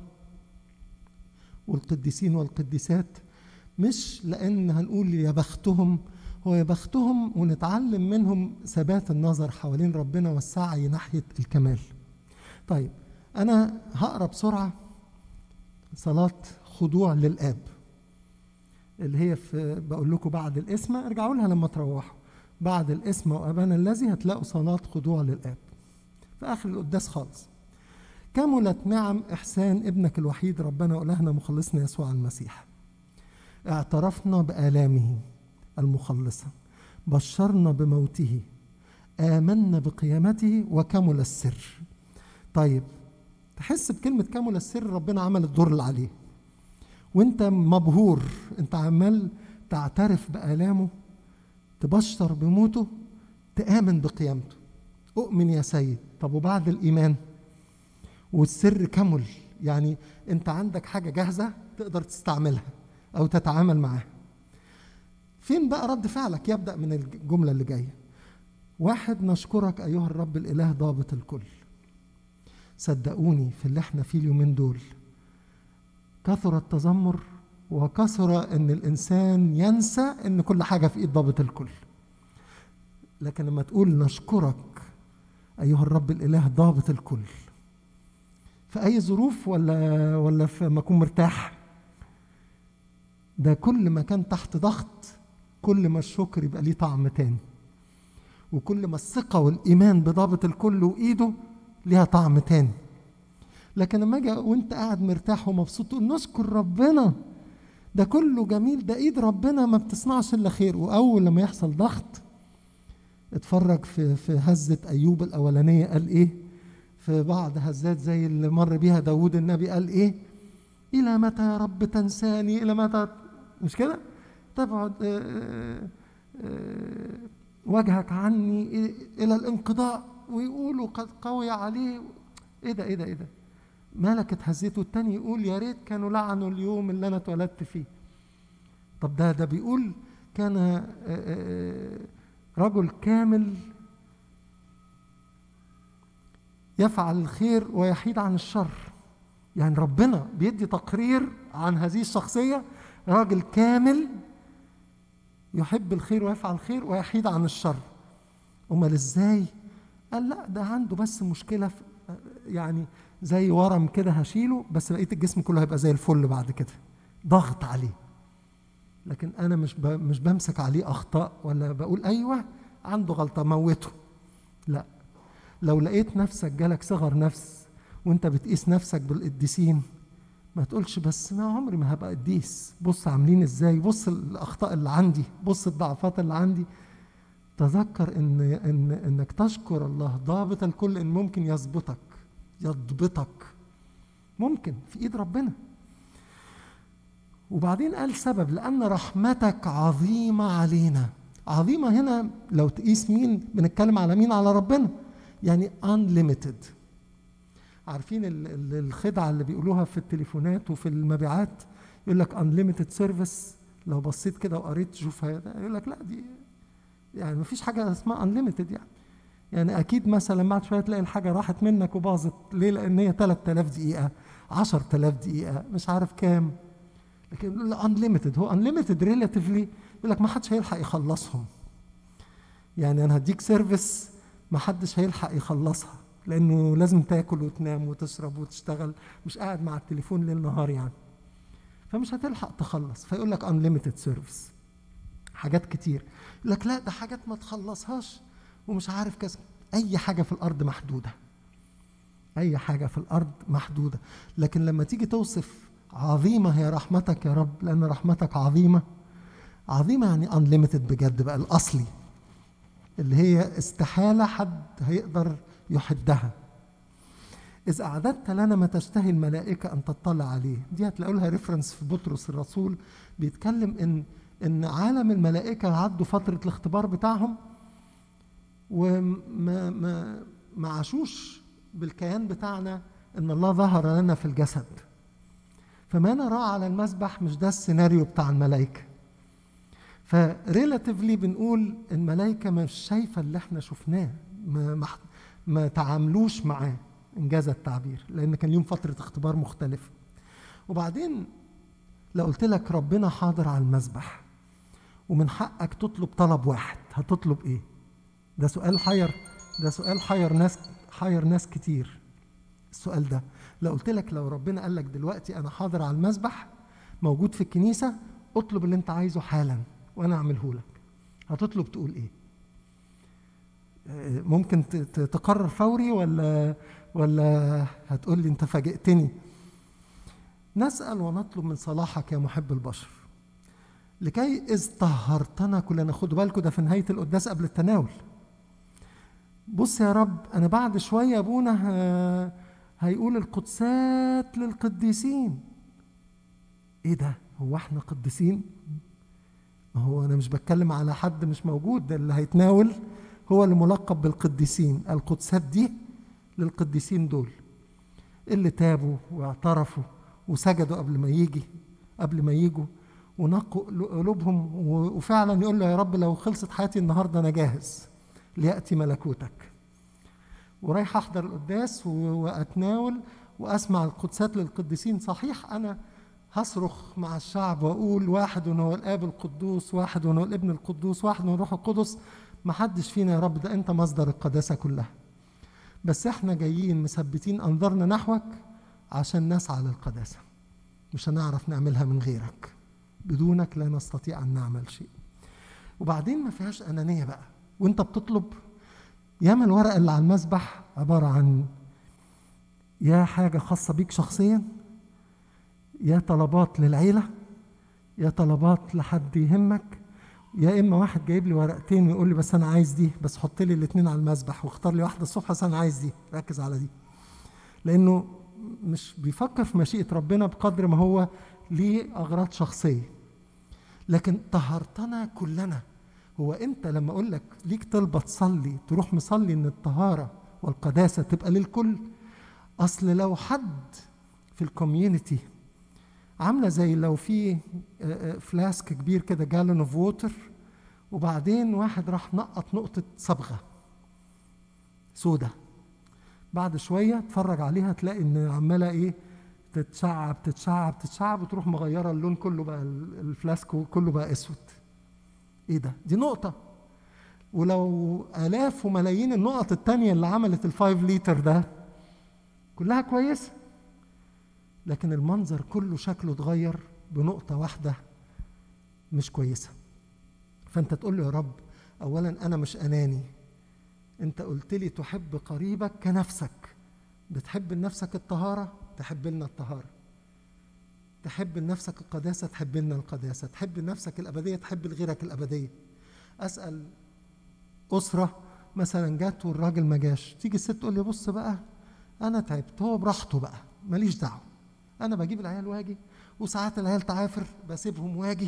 والقديسين والقديسات. مش لأن هنقول يا بختهم، هو يا بختهم ونتعلم منهم ثبات النظر حوالين ربنا والسعي ناحية الكمال. طيب أنا هقرأ بسرعة صلاة خضوع للآب اللي هي في بقول لكم بعد الاسم، ارجعوا لها لما تروحوا. بعد الاسم وأبانا الذي هتلاقوا صلاة خضوع للآب في آخر القداس خالص. كملت نعم إحسان ابنك الوحيد ربنا وإلهنا مخلصنا يسوع المسيح. اعترفنا بآلامه المخلصة، بشرنا بموته، آمنا بقيامته، وكمل السر. طيب تحس بكلمة كمل السر، ربنا عمل الدور اللي عليه وانت مبهور، انت عمال تعترف بآلامه، تبشر بموته، تآمن بقيامته. أؤمن يا سيد. طب وبعد الإيمان والسر كمل، يعني انت عندك حاجة جاهزة تقدر تستعملها أو تتعامل معاها. فين بقى رد فعلك؟ يبدأ من الجملة اللي جاية. واحد، نشكرك أيها الرب الإله ضابط الكل. صدقوني في اللي احنا فيه اليومين دول كثر التذمر، وكثر ان الانسان ينسى ان كل حاجه في ايد ضابط الكل. لكن لما تقول نشكرك ايها الرب الاله ضابط الكل في اي ظروف، ولا ولا في ما اكون مرتاح، ده كل ما كان تحت ضغط كل ما الشكر يبقى ليه طعم تاني، وكل ما الثقه والايمان بضابط الكل وايده ليها طعم تاني. لكن لما اجي وانت قاعد مرتاح ومبسوط تقول نشكر ربنا، ده كله جميل، ده ايد ربنا ما بتصنعش الا خير. واول لما يحصل ضغط اتفرج في في هزة أيوب الأولانية قال إيه، في بعض هزات زي اللي مر بيها داود النبي قال إيه، إلى متى يا رب تنساني، إلى متى، مش كده؟ تبعد وجهك عني إلى الانقضاء، ويقولوا قد قوي عليه. إيه ده إيه ده إيه ده؟ ملكة هزته. التاني يقول يا ريت كانوا لعنوا اليوم اللي أنا اتولدت فيه. طب ده ده بيقول كان رجل كامل يفعل الخير ويحيد عن الشر. يعني ربنا بيدي تقرير عن هذه الشخصية، راجل كامل يحب الخير ويفعل الخير ويحيد عن الشر. أمال إزاي؟ قال لا ده عنده بس مشكلة في يعني زي ورم كده هشيله، بس بقية الجسم كله هيبقى زي الفل بعد كده. ضغط عليه، لكن أنا مش مش بمسك عليه أخطاء ولا بقول أيوه عنده غلطة موته. لا، لو لقيت نفسك جالك صغر نفس وانت بتقيس نفسك بالقديسين، ما تقولش بس ما عمري ما هبقى قديس، بص عاملين ازاي، بص الاخطاء اللي عندي، بص الضعفات اللي عندي. تذكر ان ان انك تشكر الله ضابط الكل، ان ممكن يظبطك يضبطك، ممكن في ايد ربنا. وبعدين قال سبب، لان رحمتك عظيمه علينا. عظيمه هنا لو تقيس مين بنتكلم على مين؟ على ربنا. يعني unlimited. عارفين الخدعة اللي بيقولوها في التليفونات وفي المبيعات، يقول لك unlimited service. لو بصيت كده وقريت تشوف يقول لك لا دي يعني مفيش حاجة اسمها unlimited. يعني يعني أكيد مثلا بعد شوية تلاقي الحاجة راحت منك وباظت. ليه؟ لأن هي ثلاثة آلاف دقيقة، عشرة آلاف دقيقة، مش عارف كام. لكن unlimited هو unlimited relatively، يقول لك ما حدش هيلحق يخلصهم. يعني أنا هديك سيرفيس ما حدش هيلحق يخلصها، لأنه لازم تاكل وتنام وتشرب وتشتغل، مش قاعد مع التليفون ليل نهار يعني، فمش هتلحق تخلص. فيقول لك unlimited service. حاجات كتير يقول لك لا ده حاجات ما تخلصهاش ومش عارف كذا. أي حاجة في الأرض محدودة، أي حاجة في الأرض محدودة. لكن لما تيجي توصف عظيمة هي رحمتك يا رب، لأن رحمتك عظيمة. عظيمة يعني unlimited بجد بقى، الأصلي اللي هي استحالة حد هيقدر يحدها. إذ أعددت لنا ما تشتهي الملائكة أن تطلع عليه. دي هتلاقوا لها ريفرنس في بطرس الرسول، بيتكلم إن إن عالم الملائكة عدوا فترة الاختبار بتاعهم وما ما ما عاشوش بالكيان بتاعنا إن الله ظهر لنا في الجسد. فما نراه على المسبح مش ده السيناريو بتاع الملائكة. فريلاتيفلي بنقول الملائكة مش شايفة اللي احنا شفناه، ما, ما, ما تعاملوش معاه إنجاز التعبير، لأن كان ليهم فترة اختبار مختلفة. وبعدين لو قلت لك ربنا حاضر على المسبح ومن حقك تطلب طلب واحد، هتطلب إيه؟ ده سؤال حير، ده سؤال حير ناس حير ناس كتير. السؤال ده لو قلت لك لو ربنا قال لك دلوقتي أنا حاضر على المسبح موجود في الكنيسة، اطلب اللي أنت عايزه حالا وأنا أعمله لك، هتطلب تقول إيه؟ ممكن تقرر فوري ولا ولا هتقول لي أنت فاجئتني؟ نسأل ونطلب من صلاحك يا محب البشر لكي إذ طهرتنا كلنا. خدوا بالكم ده في نهاية القداس قبل التناول. بص يا رب أنا بعد شوية أبونا هيقول القدسات للقديسين. إيه ده؟ هو إحنا قديسين؟ ما هو أنا مش بتكلم على حد مش موجود، ده اللي هيتناول هو اللي ملقب بالقديسين. القدسات دي للقديسين دول اللي تابوا واعترفوا وسجدوا قبل ما يجي قبل ما يجوا ونقوا قلوبهم، وفعلا يقول له يا رب لو خلصت حياتي النهارده انا جاهز ليأتي ملكوتك، ورايح احضر القداس واتناول واسمع القدسات للقديسين. صحيح انا هصرخ مع الشعب واقول واحد هو الاب القدوس، واحد هو الابن القدوس، واحد هو الروح القدس. ما حدش فينا يا رب، ده انت مصدر القداسه كلها، بس احنا جايين مثبتين انظارنا نحوك عشان نسعى للقداسه. مش هنعرف نعملها من غيرك، بدونك لا نستطيع ان نعمل شيء. وبعدين ما فيهاش انانيه بقى وانت بتطلب. ياما الورقه اللي على المسبح عباره عن يا حاجه خاصه بيك شخصيا، يا طلبات للعيله، يا طلبات لحد يهمك، يا اما واحد جايب لي ورقتين ويقول لي بس انا عايز دي، بس حط لي الاثنين على المسبح واختار لي واحده الصبح، بس انا عايز دي، ركز على دي. لانه مش بيفكر في مشيئه ربنا بقدر ما هو ليه اغراض شخصيه. لكن طهرتنا كلنا، هو انت لما اقول لك ليك طلبه تصلي تروح مصلي ان الطهاره والقداسه تبقى للكل؟ اصل لو حد في الكوميونتي عامله زي لو في فلاسك كبير كده جالون اوف ووتر، وبعدين واحد راح نقط نقطه صبغه سودا، بعد شويه اتفرج عليها تلاقي ان عماله ايه تتشعب تتشعب تتشعب وتروح مغيره اللون كله، بقى الفلاسك كله بقى اسود. ايه ده؟ دي نقطه. ولو الاف وملايين النقط التانيه اللي عملت الفايف ليتر ده كلها كويسه، لكن المنظر كله شكله اتغير بنقطه واحده مش كويسه. فانت تقول له يا رب اولا انا مش اناني، انت قلت لي تحب قريبك كنفسك. بتحب لنفسك الطهاره، تحب لنا الطهاره. تحب لنفسك القداسه، تحب لنا القداسه. تحب لنفسك الابديه، تحب لغيرك الابديه. اسال اسره مثلا جت والراجل ما جاش، تيجي الست تقول لي بص بقى انا تعبت، هو براحته بقى ماليش دعوه، انا بجيب العيال واجي، وساعات العيال تعافر بسيبهم واجي،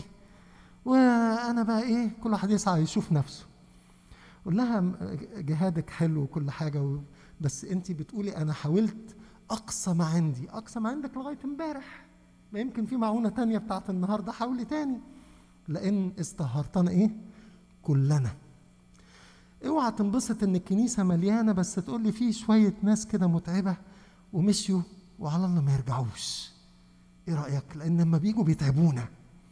وانا بقى ايه كل واحد يسعى يشوف نفسه. قول لها جهادك حلو وكل حاجه، بس انت بتقولي انا حاولت اقصى ما عندي. اقصى ما عندك لغايه امبارح، ما يمكن في معونه تانية بتاعت النهارده، حاولي تاني، لان استهرتنا ايه كلنا. اوعى تنبسط ان الكنيسه مليانه بس تقول لي في شويه ناس كده متعبه ومشيوا وعلى الله ما يرجعوش. ايه رايك؟ لان لما بيجوا بيتعبونا.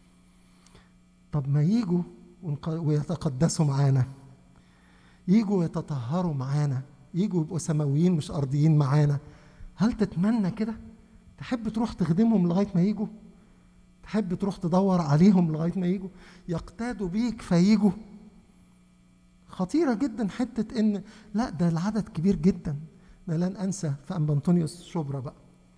طب ما يجوا ويتقدسوا معانا، يجوا يتطهروا معانا، يجوا يبقوا سماويين مش ارضيين معانا. هل تتمنى كده؟ تحب تروح تخدمهم لغايه ما يجوا؟ تحب تروح تدور عليهم لغايه ما يجوا؟ يقتادوا بيك فيجوا؟ خطيره جدا حته ان لا ده العدد كبير جدا. انا لن انسى في انبا انطونيوس شبرا بقى،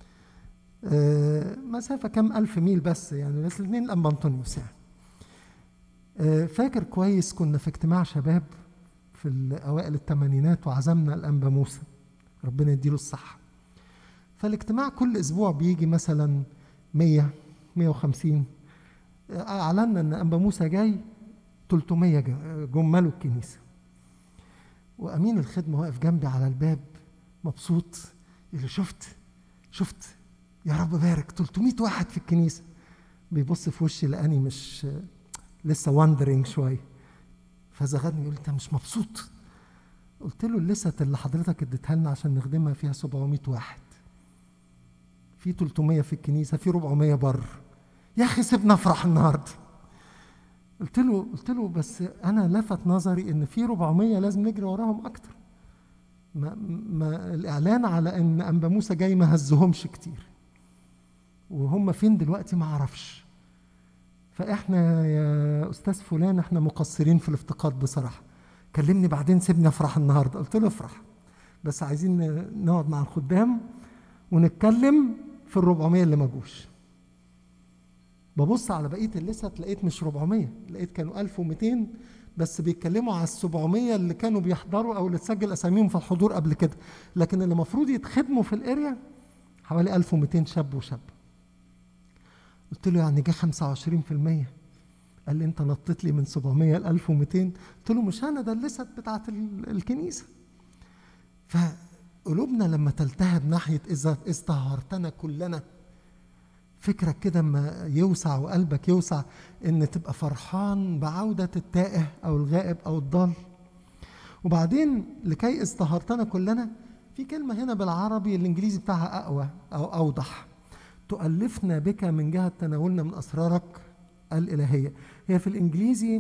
آه مسافه كام الف ميل بس يعني، بس الاثنين انبا انطونيوس يعني. آه فاكر كويس كنا في اجتماع شباب في اوائل الثمانينات وعزمنا الانبا موسى ربنا يديله الصحه. فالاجتماع كل اسبوع بيجي مثلا مية مية وخمسين، اعلنا ان انبا موسى جاي ثلاثمية جملوا الكنيسه. وامين الخدمه واقف جنبي على الباب مبسوط، يقول لي شفت شفت يا رب بارك ثلاثمية واحد في الكنيسه. بيبص في وشي لاني مش لسه واندرينج شويه، فزغدني يقول انت مش مبسوط؟ قلت له اللست اللي حضرتك اديتها لنا عشان نخدمها فيها سبعمية واحد، في ثلاثمية في الكنيسه، في أربعمية بره. يا اخي سيبنا افرح النهارده. قلت له قلت له بس انا لفت نظري ان في أربعمية لازم نجري وراهم اكتر. ما, ما الاعلان على ان انبا موسى جاي ما هزهمش كتير، وهم فين دلوقتي ما اعرفش. فاحنا يا استاذ فلان احنا مقصرين في الافتقاد بصراحه، كلمني بعدين سيبني افرح النهارده. قلت له افرح، بس عايزين نقعد مع الخدام ونتكلم في الربعمية اللي ما جوش. ببص على بقيه الليست لقيت مش أربعمية، لقيت كانوا ألف ومئتين بس بيتكلموا على السبعمية اللي كانوا بيحضروا او اللي اتسجل اساميهم في الحضور قبل كده، لكن اللي المفروض يتخدموا في الاريا حوالي ألف ومئتين شاب وشاب. قلت له يعني جه خمسة وعشرين في المية. قال لي انت نطيت لي من سبعمية ل ألف ومئتين. قلت له مش انا، ده الليست بتاعت الكنيسه. فقلوبنا لما تلتهب ناحيه اذا استهرتنا كلنا، فكرك كده اما يوسع وقلبك يوسع ان تبقى فرحان بعوده التائه او الغائب او الضال. وبعدين لكي استهرتنا كلنا، في كلمه هنا بالعربي الانجليزي بتاعها اقوى او اوضح، تؤلفنا بك من جهه تناولنا من اسرارك الالهيه. هي في الانجليزي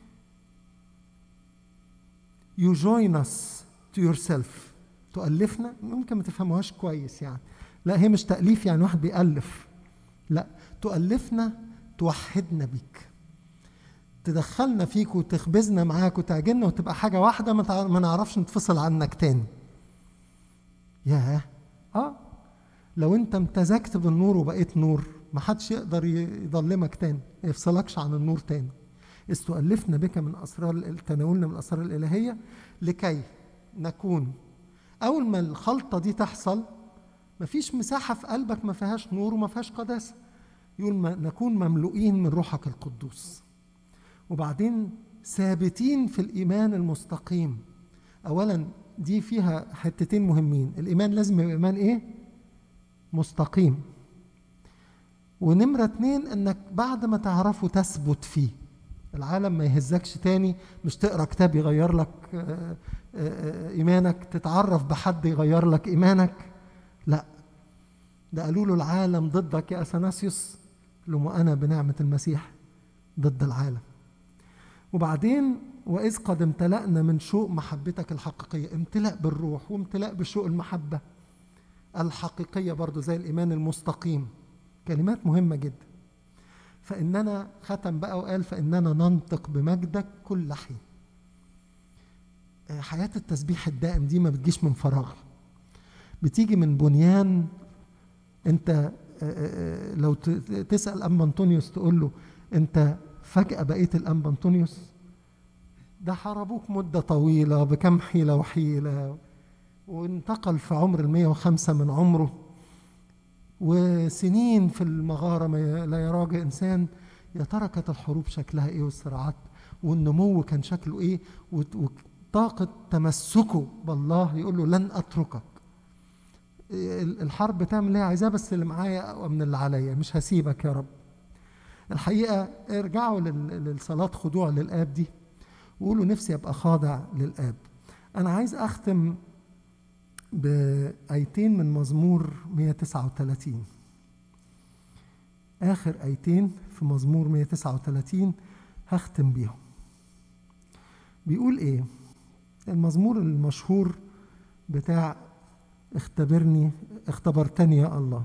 you join us to yourself. تؤلفنا ممكن ما تفهموهاش كويس يعني، لا هي مش تأليف يعني واحد بيألف، لا تؤلفنا توحدنا بيك، تدخلنا فيك وتخبزنا معاك وتعجلنا وتبقى حاجة واحدة ما نعرفش نتفصل عنك تاني. ياه اه لو انت امتزجت بالنور وبقيت نور ما حدش يقدر يضلمك تاني، ما يفصلكش عن النور تاني. إذ تؤلفنا بك من أسرار تناولنا من الأسرار الإلهية لكي نكون. أول ما الخلطة دي تحصل مفيش مساحة في قلبك ما فيهاش نور وما فيهاش قداسة. يقول ما نكون مملوئين من روحك القدوس. وبعدين ثابتين في الإيمان المستقيم. أولا دي فيها حتتين مهمين، الإيمان لازم يبقى إيمان إيه؟ مستقيم. ونمرة اتنين إنك بعد ما تعرفه تثبت فيه. العالم ما يهزكش تاني، مش تقرأ كتاب يغير لك إيمانك، تتعرف بحد يغير لك إيمانك، لا. ده قالوا له العالم ضدك يا أثناسيوس، قال لهم وأنا بنعمة المسيح ضد العالم. وبعدين وإذ قد امتلأنا من شوق محبتك الحقيقية، امتلاء بالروح وامتلاء بشوق المحبة الحقيقية برضو زي الإيمان المستقيم. كلمات مهمة جدا. فإننا ختم بقى وقال فإننا ننطق بمجدك كل حين. حياة التسبيح الدائم دي ما بتجيش من فراغ، بتيجي من بنيان. انت لو تسأل أنبا أنطونيوس تقول له انت فجأة بقيت الأنبا أنطونيوس، ده حاربوك مدة طويلة بكم حيلة وحيلة، وانتقل في عمر المية وخمسة من عمره، وسنين في المغارة ما لا يراجع إنسان. يا ترى كانت الحروب شكلها إيه والصراعات والنمو كان شكله إيه وطاقة تمسكه بالله. يقول له لن أتركك، الحرب تعمل اللي هي عايزاه بس اللي معايا أقوى من اللي عليا، مش هسيبك يا رب. الحقيقة ارجعوا للصلاة خضوع للآب دي وقولوا نفسي أبقى خاضع للآب. أنا عايز أختم بآيتين من مزمور مية وتسعة وثلاثين، آخر آيتين في مزمور مية وتسعة وثلاثين هختم بيهم. بيقول إيه المزمور المشهور بتاع اختبرني اختبرتني يا الله،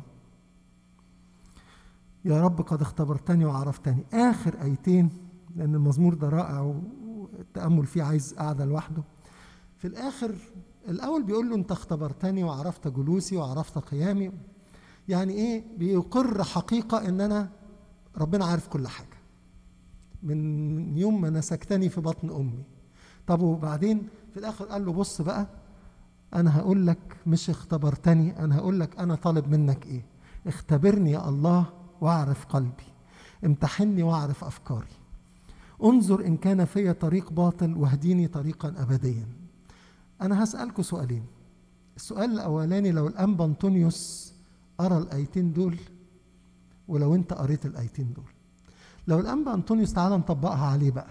يا رب قد اختبرتني وعرفتني. آخر آيتين، لأن المزمور ده رائع والتأمل فيه عايز قاعدة لوحده. في الآخر الأول بيقول له أنت اختبرتني وعرفت جلوسي وعرفت قيامي. يعني إيه؟ بيقر حقيقة إن أنا ربنا عارف كل حاجة من يوم ما نسكتني في بطن أمي. طب وبعدين في الآخر قال له بص بقى، أنا هقول لك مش اختبرتني، أنا هقول لك أنا طالب منك إيه. اختبرني يا الله واعرف قلبي، امتحني واعرف أفكاري، انظر إن كان في طريق باطل واهديني طريقا أبديا. أنا هسألكوا سؤالين. السؤال الأولاني، لو الأنبا أنطونيوس قرأ الآيتين دول ولو أنت قريت الآيتين دول، لو الأنبا أنطونيوس تعالى نطبقها عليه بقى.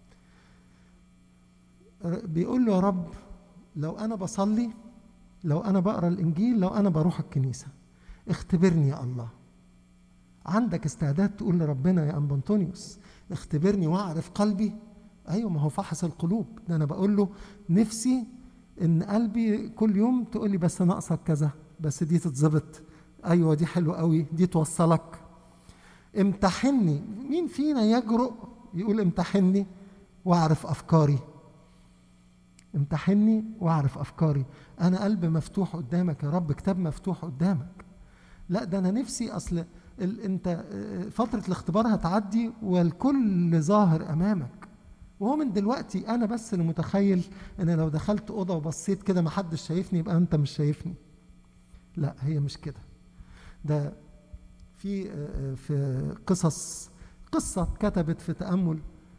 بيقول له يا رب لو أنا بصلي، لو أنا بقرأ الإنجيل، لو أنا بروح الكنيسة، اختبرني يا الله. عندك استعداد تقول لربنا يا أنبا أنطونيوس اختبرني واعرف قلبي؟ أيوة، ما هو فحص القلوب. ده أنا بقول له نفسي إن قلبي كل يوم تقول لي بس ناقصك كذا، بس دي تتظبط، أيوة دي حلوة قوي، دي توصلك. امتحني. مين فينا يجرؤ يقول امتحني واعرف أفكاري؟ امتحني واعرف أفكاري. أنا قلب مفتوح قدامك يا رب، كتاب مفتوح قدامك. لا ده أنا نفسي، أصل ال... انت فترة الاختبار هتعدي والكل ظاهر أمامك، وهو من دلوقتي أنا بس اللي متخيل أن لو دخلت أوضة وبصيت كده ما حدش شايفني يبقى أنت مش شايفني. لا، هي مش كده. ده في في قصص قصة كتبت في تأمل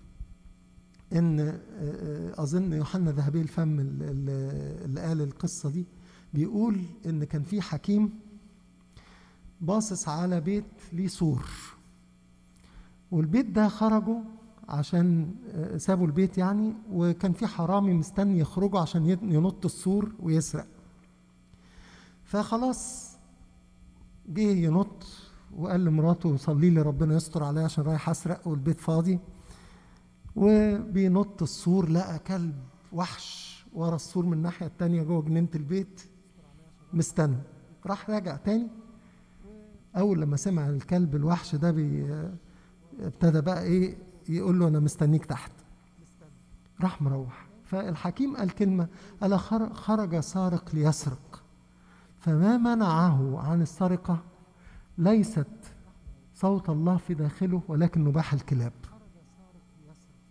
إن أظن يوحنا ذهبي الفم اللي قال القصة دي، بيقول إن كان في حكيم باصص على بيت ليه سور، والبيت ده خرجوا عشان سابوا البيت يعني، وكان في حرامي مستني يخرجوا عشان ينط السور ويسرق. فخلاص جه ينط وقال لمراته صلي لي ربنا يستر عليا عشان رايح اسرق والبيت فاضي. وبينط السور لقى كلب وحش ورا السور من الناحيه التانيه جوه جنينه البيت مستني. راح راجع تاني، اول لما سمع الكلب الوحش ده بي ابتدى بقى ايه يقول له انا مستنيك تحت. راح مروح. فالحكيم قال كلمه، قال خرج سارق ليسرق، فما منعه عن السرقه ليست صوت الله في داخله ولكن نباح الكلاب.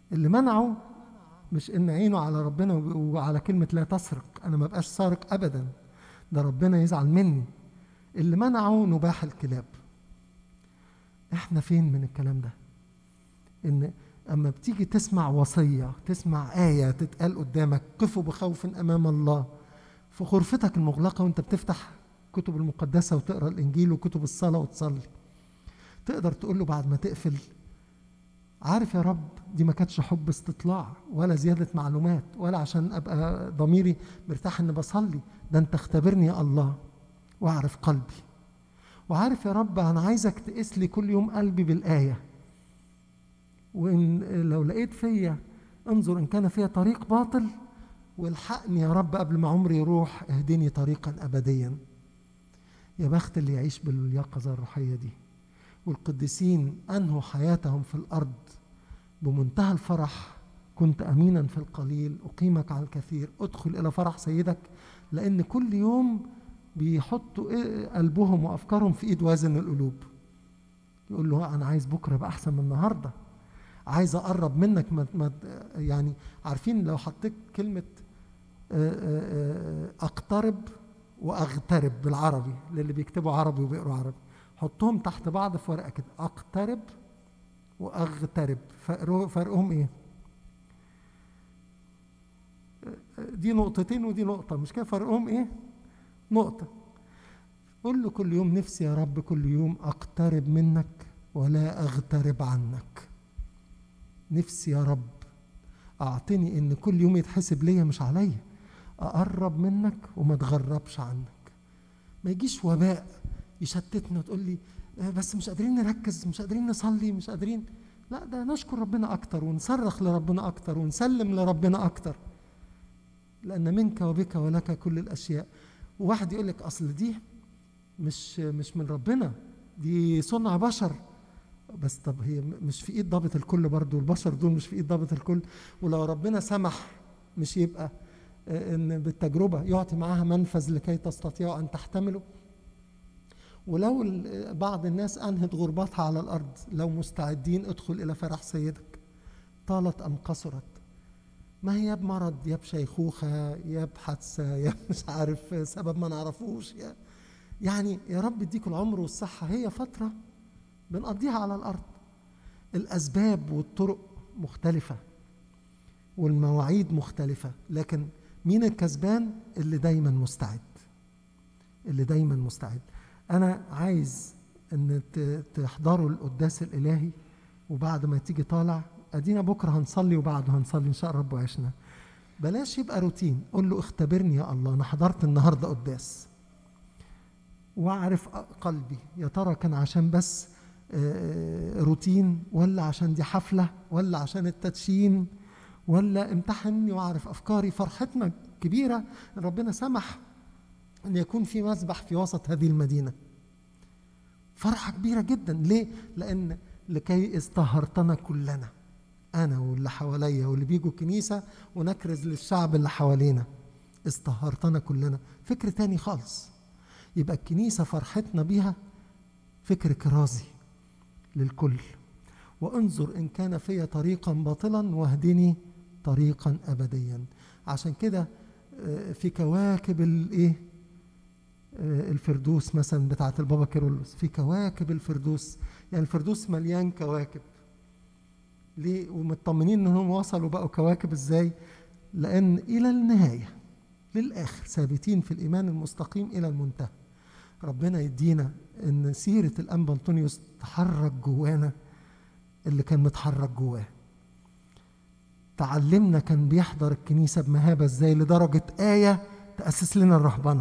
اللي منعه مش ان عينه على ربنا وعلى كلمة لا تسرق، انا ما بقاش سارق ابدا، ده ربنا يزعل مني. اللي منعه نباح الكلاب. احنا فين من الكلام ده؟ ان اما بتيجي تسمع وصية، تسمع آية تتقال قدامك، قفوا بخوف امام الله، في غرفتك المغلقة وانت بتفتح كتب المقدسة وتقرأ الانجيل وكتب الصلاة وتصلي، تقدر تقول له بعد ما تقفل: عارف يا رب دي ما كانتش حب استطلاع ولا زيادة معلومات ولا عشان ابقى ضميري مرتاح ان بصلي، ده انت اختبرني يا الله واعرف قلبي. وعارف يا رب انا عايزك تقيس لي كل يوم قلبي بالآية، وان لو لقيت فيا انظر ان كان فيا طريق باطل والحقني يا رب قبل ما عمري يروح، اهدني طريقا ابديا. يا بخت اللي يعيش باليقظة الروحية دي. والقديسين انهوا حياتهم في الارض بمنتهى الفرح: كنت امينا في القليل اقيمك على الكثير، ادخل الى فرح سيدك. لان كل يوم بيحطوا قلبهم وافكارهم في ايد وازن القلوب، يقول له انا عايز بكره ابقى احسن من النهارده، عايز اقرب منك. ما يعني عارفين لو حطيت كلمه اقترب واغترب بالعربي للي بيكتبوا عربي وبيقروا عربي، حطهم تحت بعض في ورقه كده: اقترب واغترب، فرقهم ايه؟ دي نقطتين ودي نقطه، مش كده؟ فرقهم ايه؟ نقطه. قول له كل يوم: نفسي يا رب كل يوم اقترب منك ولا اغترب عنك. نفسي يا رب اعطني ان كل يوم يتحسب ليا مش عليا، اقرب منك وما اتغربش عنك. ما يجيش وباء يشتتنا وتقول لي بس مش قادرين نركز، مش قادرين نصلي، مش قادرين. لا، ده نشكر ربنا اكتر ونصرخ لربنا اكتر ونسلم لربنا اكتر، لان منك وبك ولك كل الاشياء. وواحد يقول لك اصل دي مش مش من ربنا، دي صنع بشر. بس طب هي مش في ايد ضابط الكل برضو؟ البشر دول مش في ايد ضابط الكل. ولو ربنا سمح مش يبقى ان بالتجربه يعطي معاها منفذ لكي تستطيعوا ان تحتملوا؟ ولو بعض الناس انهت غربتها على الارض، لو مستعدين: ادخل الى فرح سيدك، طالت ام قصرت. ما هي بمرض، يا بشيخوخه، يا بحادثه، يا مش عارف سبب ما نعرفوش، يا يعني يا رب اديك العمر والصحه. هي فتره بنقضيها على الارض. الاسباب والطرق مختلفه والمواعيد مختلفه، لكن مين الكسبان؟ اللي دايما مستعد، اللي دايما مستعد. انا عايز ان تحضروا القداس الالهي، وبعد ما تيجي طالع ادينا بكره هنصلي وبعده هنصلي ان شاء رب وعشنا. بلاش يبقى روتين. قول له: اختبرني يا الله، انا حضرت النهارده قداس واعرف قلبي، يا ترى كان عشان بس روتين، ولا عشان دي حفله، ولا عشان التدشين، ولا امتحني واعرف افكاري. فرحتنا كبيره ان ربنا سمح ان يكون في مسبح في وسط هذه المدينه. فرحه كبيره جدا. ليه؟ لان لكي استهرتنا كلنا، انا واللي حواليا واللي بيجوا الكنيسه، ونكرز للشعب اللي حوالينا. استهرتنا كلنا، فكر تاني خالص. يبقى الكنيسه فرحتنا بيها فكر كرازي للكل. وانظر ان كان في طريقا باطلا واهدني طريقا ابديا. عشان كده في كواكب الايه الفردوس مثلا بتاعه البابا كيرلس، في كواكب الفردوس، يعني الفردوس مليان كواكب. ليه؟ ومطمنين انهم وصلوا بقوا كواكب ازاي؟ لان الى النهايه للاخر ثابتين في الايمان المستقيم الى المنتهى. ربنا يدينا ان سيره الانبا انطونيوس تحرك جوانا اللي كان متحرك جواه. تعلمنا كان بيحضر الكنيسه بمهابه ازاي، لدرجه ايه تاسس لنا الرهبنه،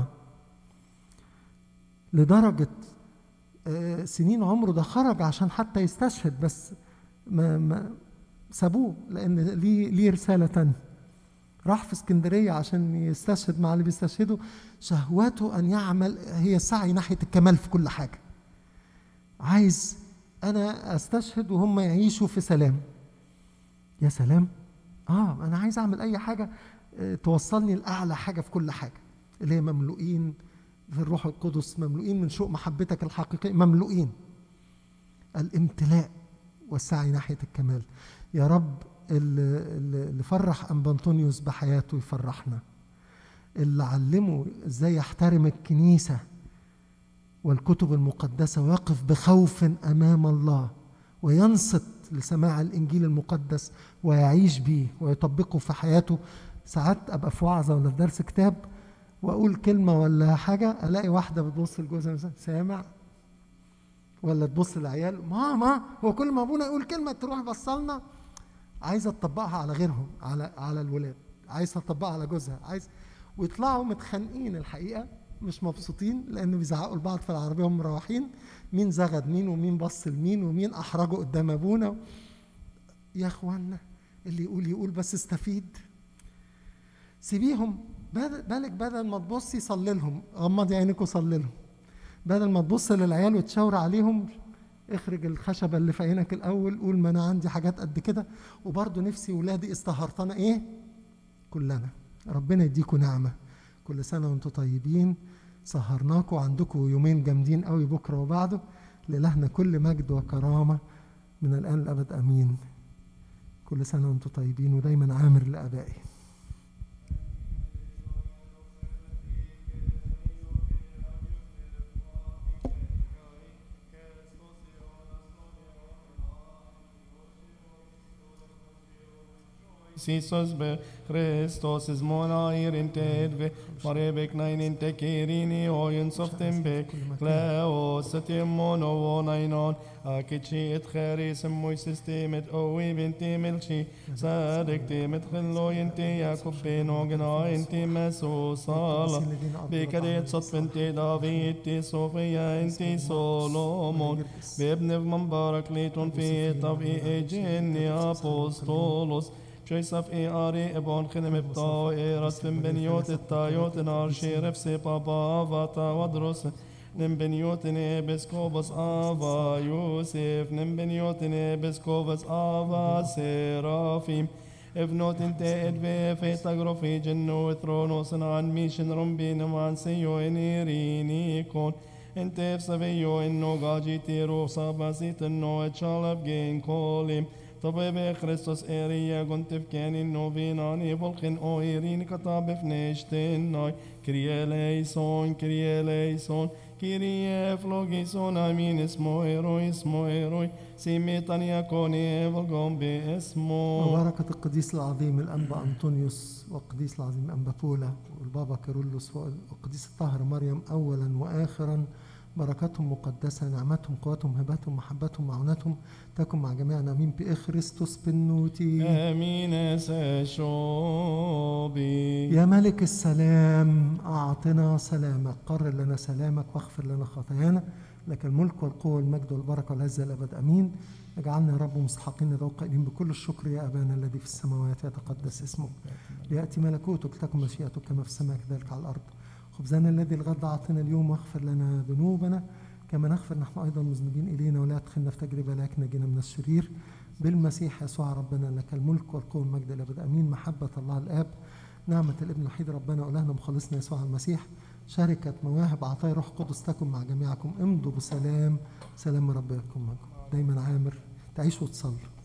لدرجه آه سنين عمره ده خرج عشان حتى يستشهد، بس ما, ما سابوه لان ليه ليه رساله تانية. راح في اسكندريه عشان يستشهد مع اللي بيستشهدوا. شهوته ان يعمل هي السعي ناحيه الكمال في كل حاجه. عايز انا استشهد وهم يعيشوا في سلام. يا سلام، اه انا عايز اعمل اي حاجه توصلني لاعلى حاجه في كل حاجه، اللي هي مملوئين في الروح القدس، مملوئين من شوق محبتك الحقيقيه، مملوئين الامتلاء والسعي ناحيه الكمال. يا رب اللي, اللي فرح أنبا أنطونيوس بحياته يفرحنا، اللي علمه ازاي يحترم الكنيسة والكتب المقدسة ويقف بخوف أمام الله وينصت لسماع الإنجيل المقدس ويعيش به ويطبقه في حياته. ساعات أبقى في وعظة ولا في درس كتاب وأقول كلمة ولا حاجة، ألاقي واحدة بتبص لجوزها مثلا سامع، ولا تبص للعيال ماما، هو كل ما أبونا يقول كلمة تروح بصلنا، عايزة تطبقها على غيرهم، على على الولاد، عايزة تطبقها على جوزها، عايز، ويطلعوا متخانقين الحقيقة، مش مبسوطين لأنه بيزعقوا لبعض في العربية وهم مروحين، مين زغد مين ومين بص لمين ومين أحرجه قدام أبونا. يا أخوانا اللي يقول يقول بس استفيد، سيبيهم، بالك بدل ما تبصي صلي لهم، غمضي عينك وصلي لهم، بدل ما تبص للعيال وتشاور عليهم اخرج الخشبة اللي في عينك الأول، قول ما أنا عندي حاجات قد كده، وبرضه نفسي ولادي استهرتنا إيه كلنا. ربنا يديكم نعمة، كل سنة وانتم طيبين، سهرناكم، عندكم يومين جامدين قوي بكرة وبعده، لإلهنا كل مجد وكرامة من الآن للأبد أمين. كل سنة وانتم طيبين، ودايما عامر لآبائي. Sisos be Christos is mona irin tedve Marebek nine in tekirini oyen softem be Cleo satim mono onainon Akichi et cheris moy systemet owi binti milchi Sadek timet khillo yenti Jakob ben ogena enti meso sala Bekadet sotfente David ti Sofia enti Solomon Bebnev mambarak liton fi tavi ejeni apostolos Joseph e Ari ebon khinem ebta erat fim beniot etayot nar sheref se papa vata wadros nim beniot ne beskobas ava Yosef nim beniot ne beskobas ava Seraphim evnot inte edve fetagrofi genno tronos an mission rombin man seyo enirini kon entef saveyo enno gajitiro sabasit no echalab gen kolim طبيب خريستوس إيريا كنت في كان النوفيناني بلقن أويرين كتاب فنشتين ناي كريا ليسون كريا ليسون كريا فلوغيسون أمين اسمه إيروي اسمه إيروي سيميتان يكوني بلقم باسمه. وبركة القديس العظيم الأنبا أنطونيوس والقديس العظيم الأنبا بولا والبابا كيرلس والقديس الطاهر مريم أولا وآخرا، بركاتهم مقدسة، نعمتهم قوتهم هباتهم محبتهم معونتهم تكن مع جميعنا. امين بإخريستوس بنوتي امين سشوبي. يا ملك السلام اعطنا سلامك، قرر لنا سلامك واغفر لنا خطايانا، لك الملك والقوه والمجد والبركه والعزه الابد امين. اجعلنا يا رب مستحقين ندعو قائلين بكل الشكر يا ابانا الذي في السماوات يتقدس اسمك، لياتي ملكوتك، تكن مشيئتك كما في السماء كذلك على الارض. خبزنا الذي الغد أعطنا اليوم، واغفر لنا ذنوبنا كما نغفر نحن أيضا مذنبين إلينا، ولا تدخلنا في تجربة لكن نجينا من الشرير، بالمسيح يسوع ربنا لك الملك والقوة والمجد الأبد أمين. محبة الله الآب، نعمة الابن الوحيد ربنا وإلهنا مخلصنا يسوع المسيح، شركة مواهب عطايا روح قدس تكن مع جميعكم. امضوا بسلام، سلام رب يكن معكم. دايما عامر، تعيشوا وتصلوا.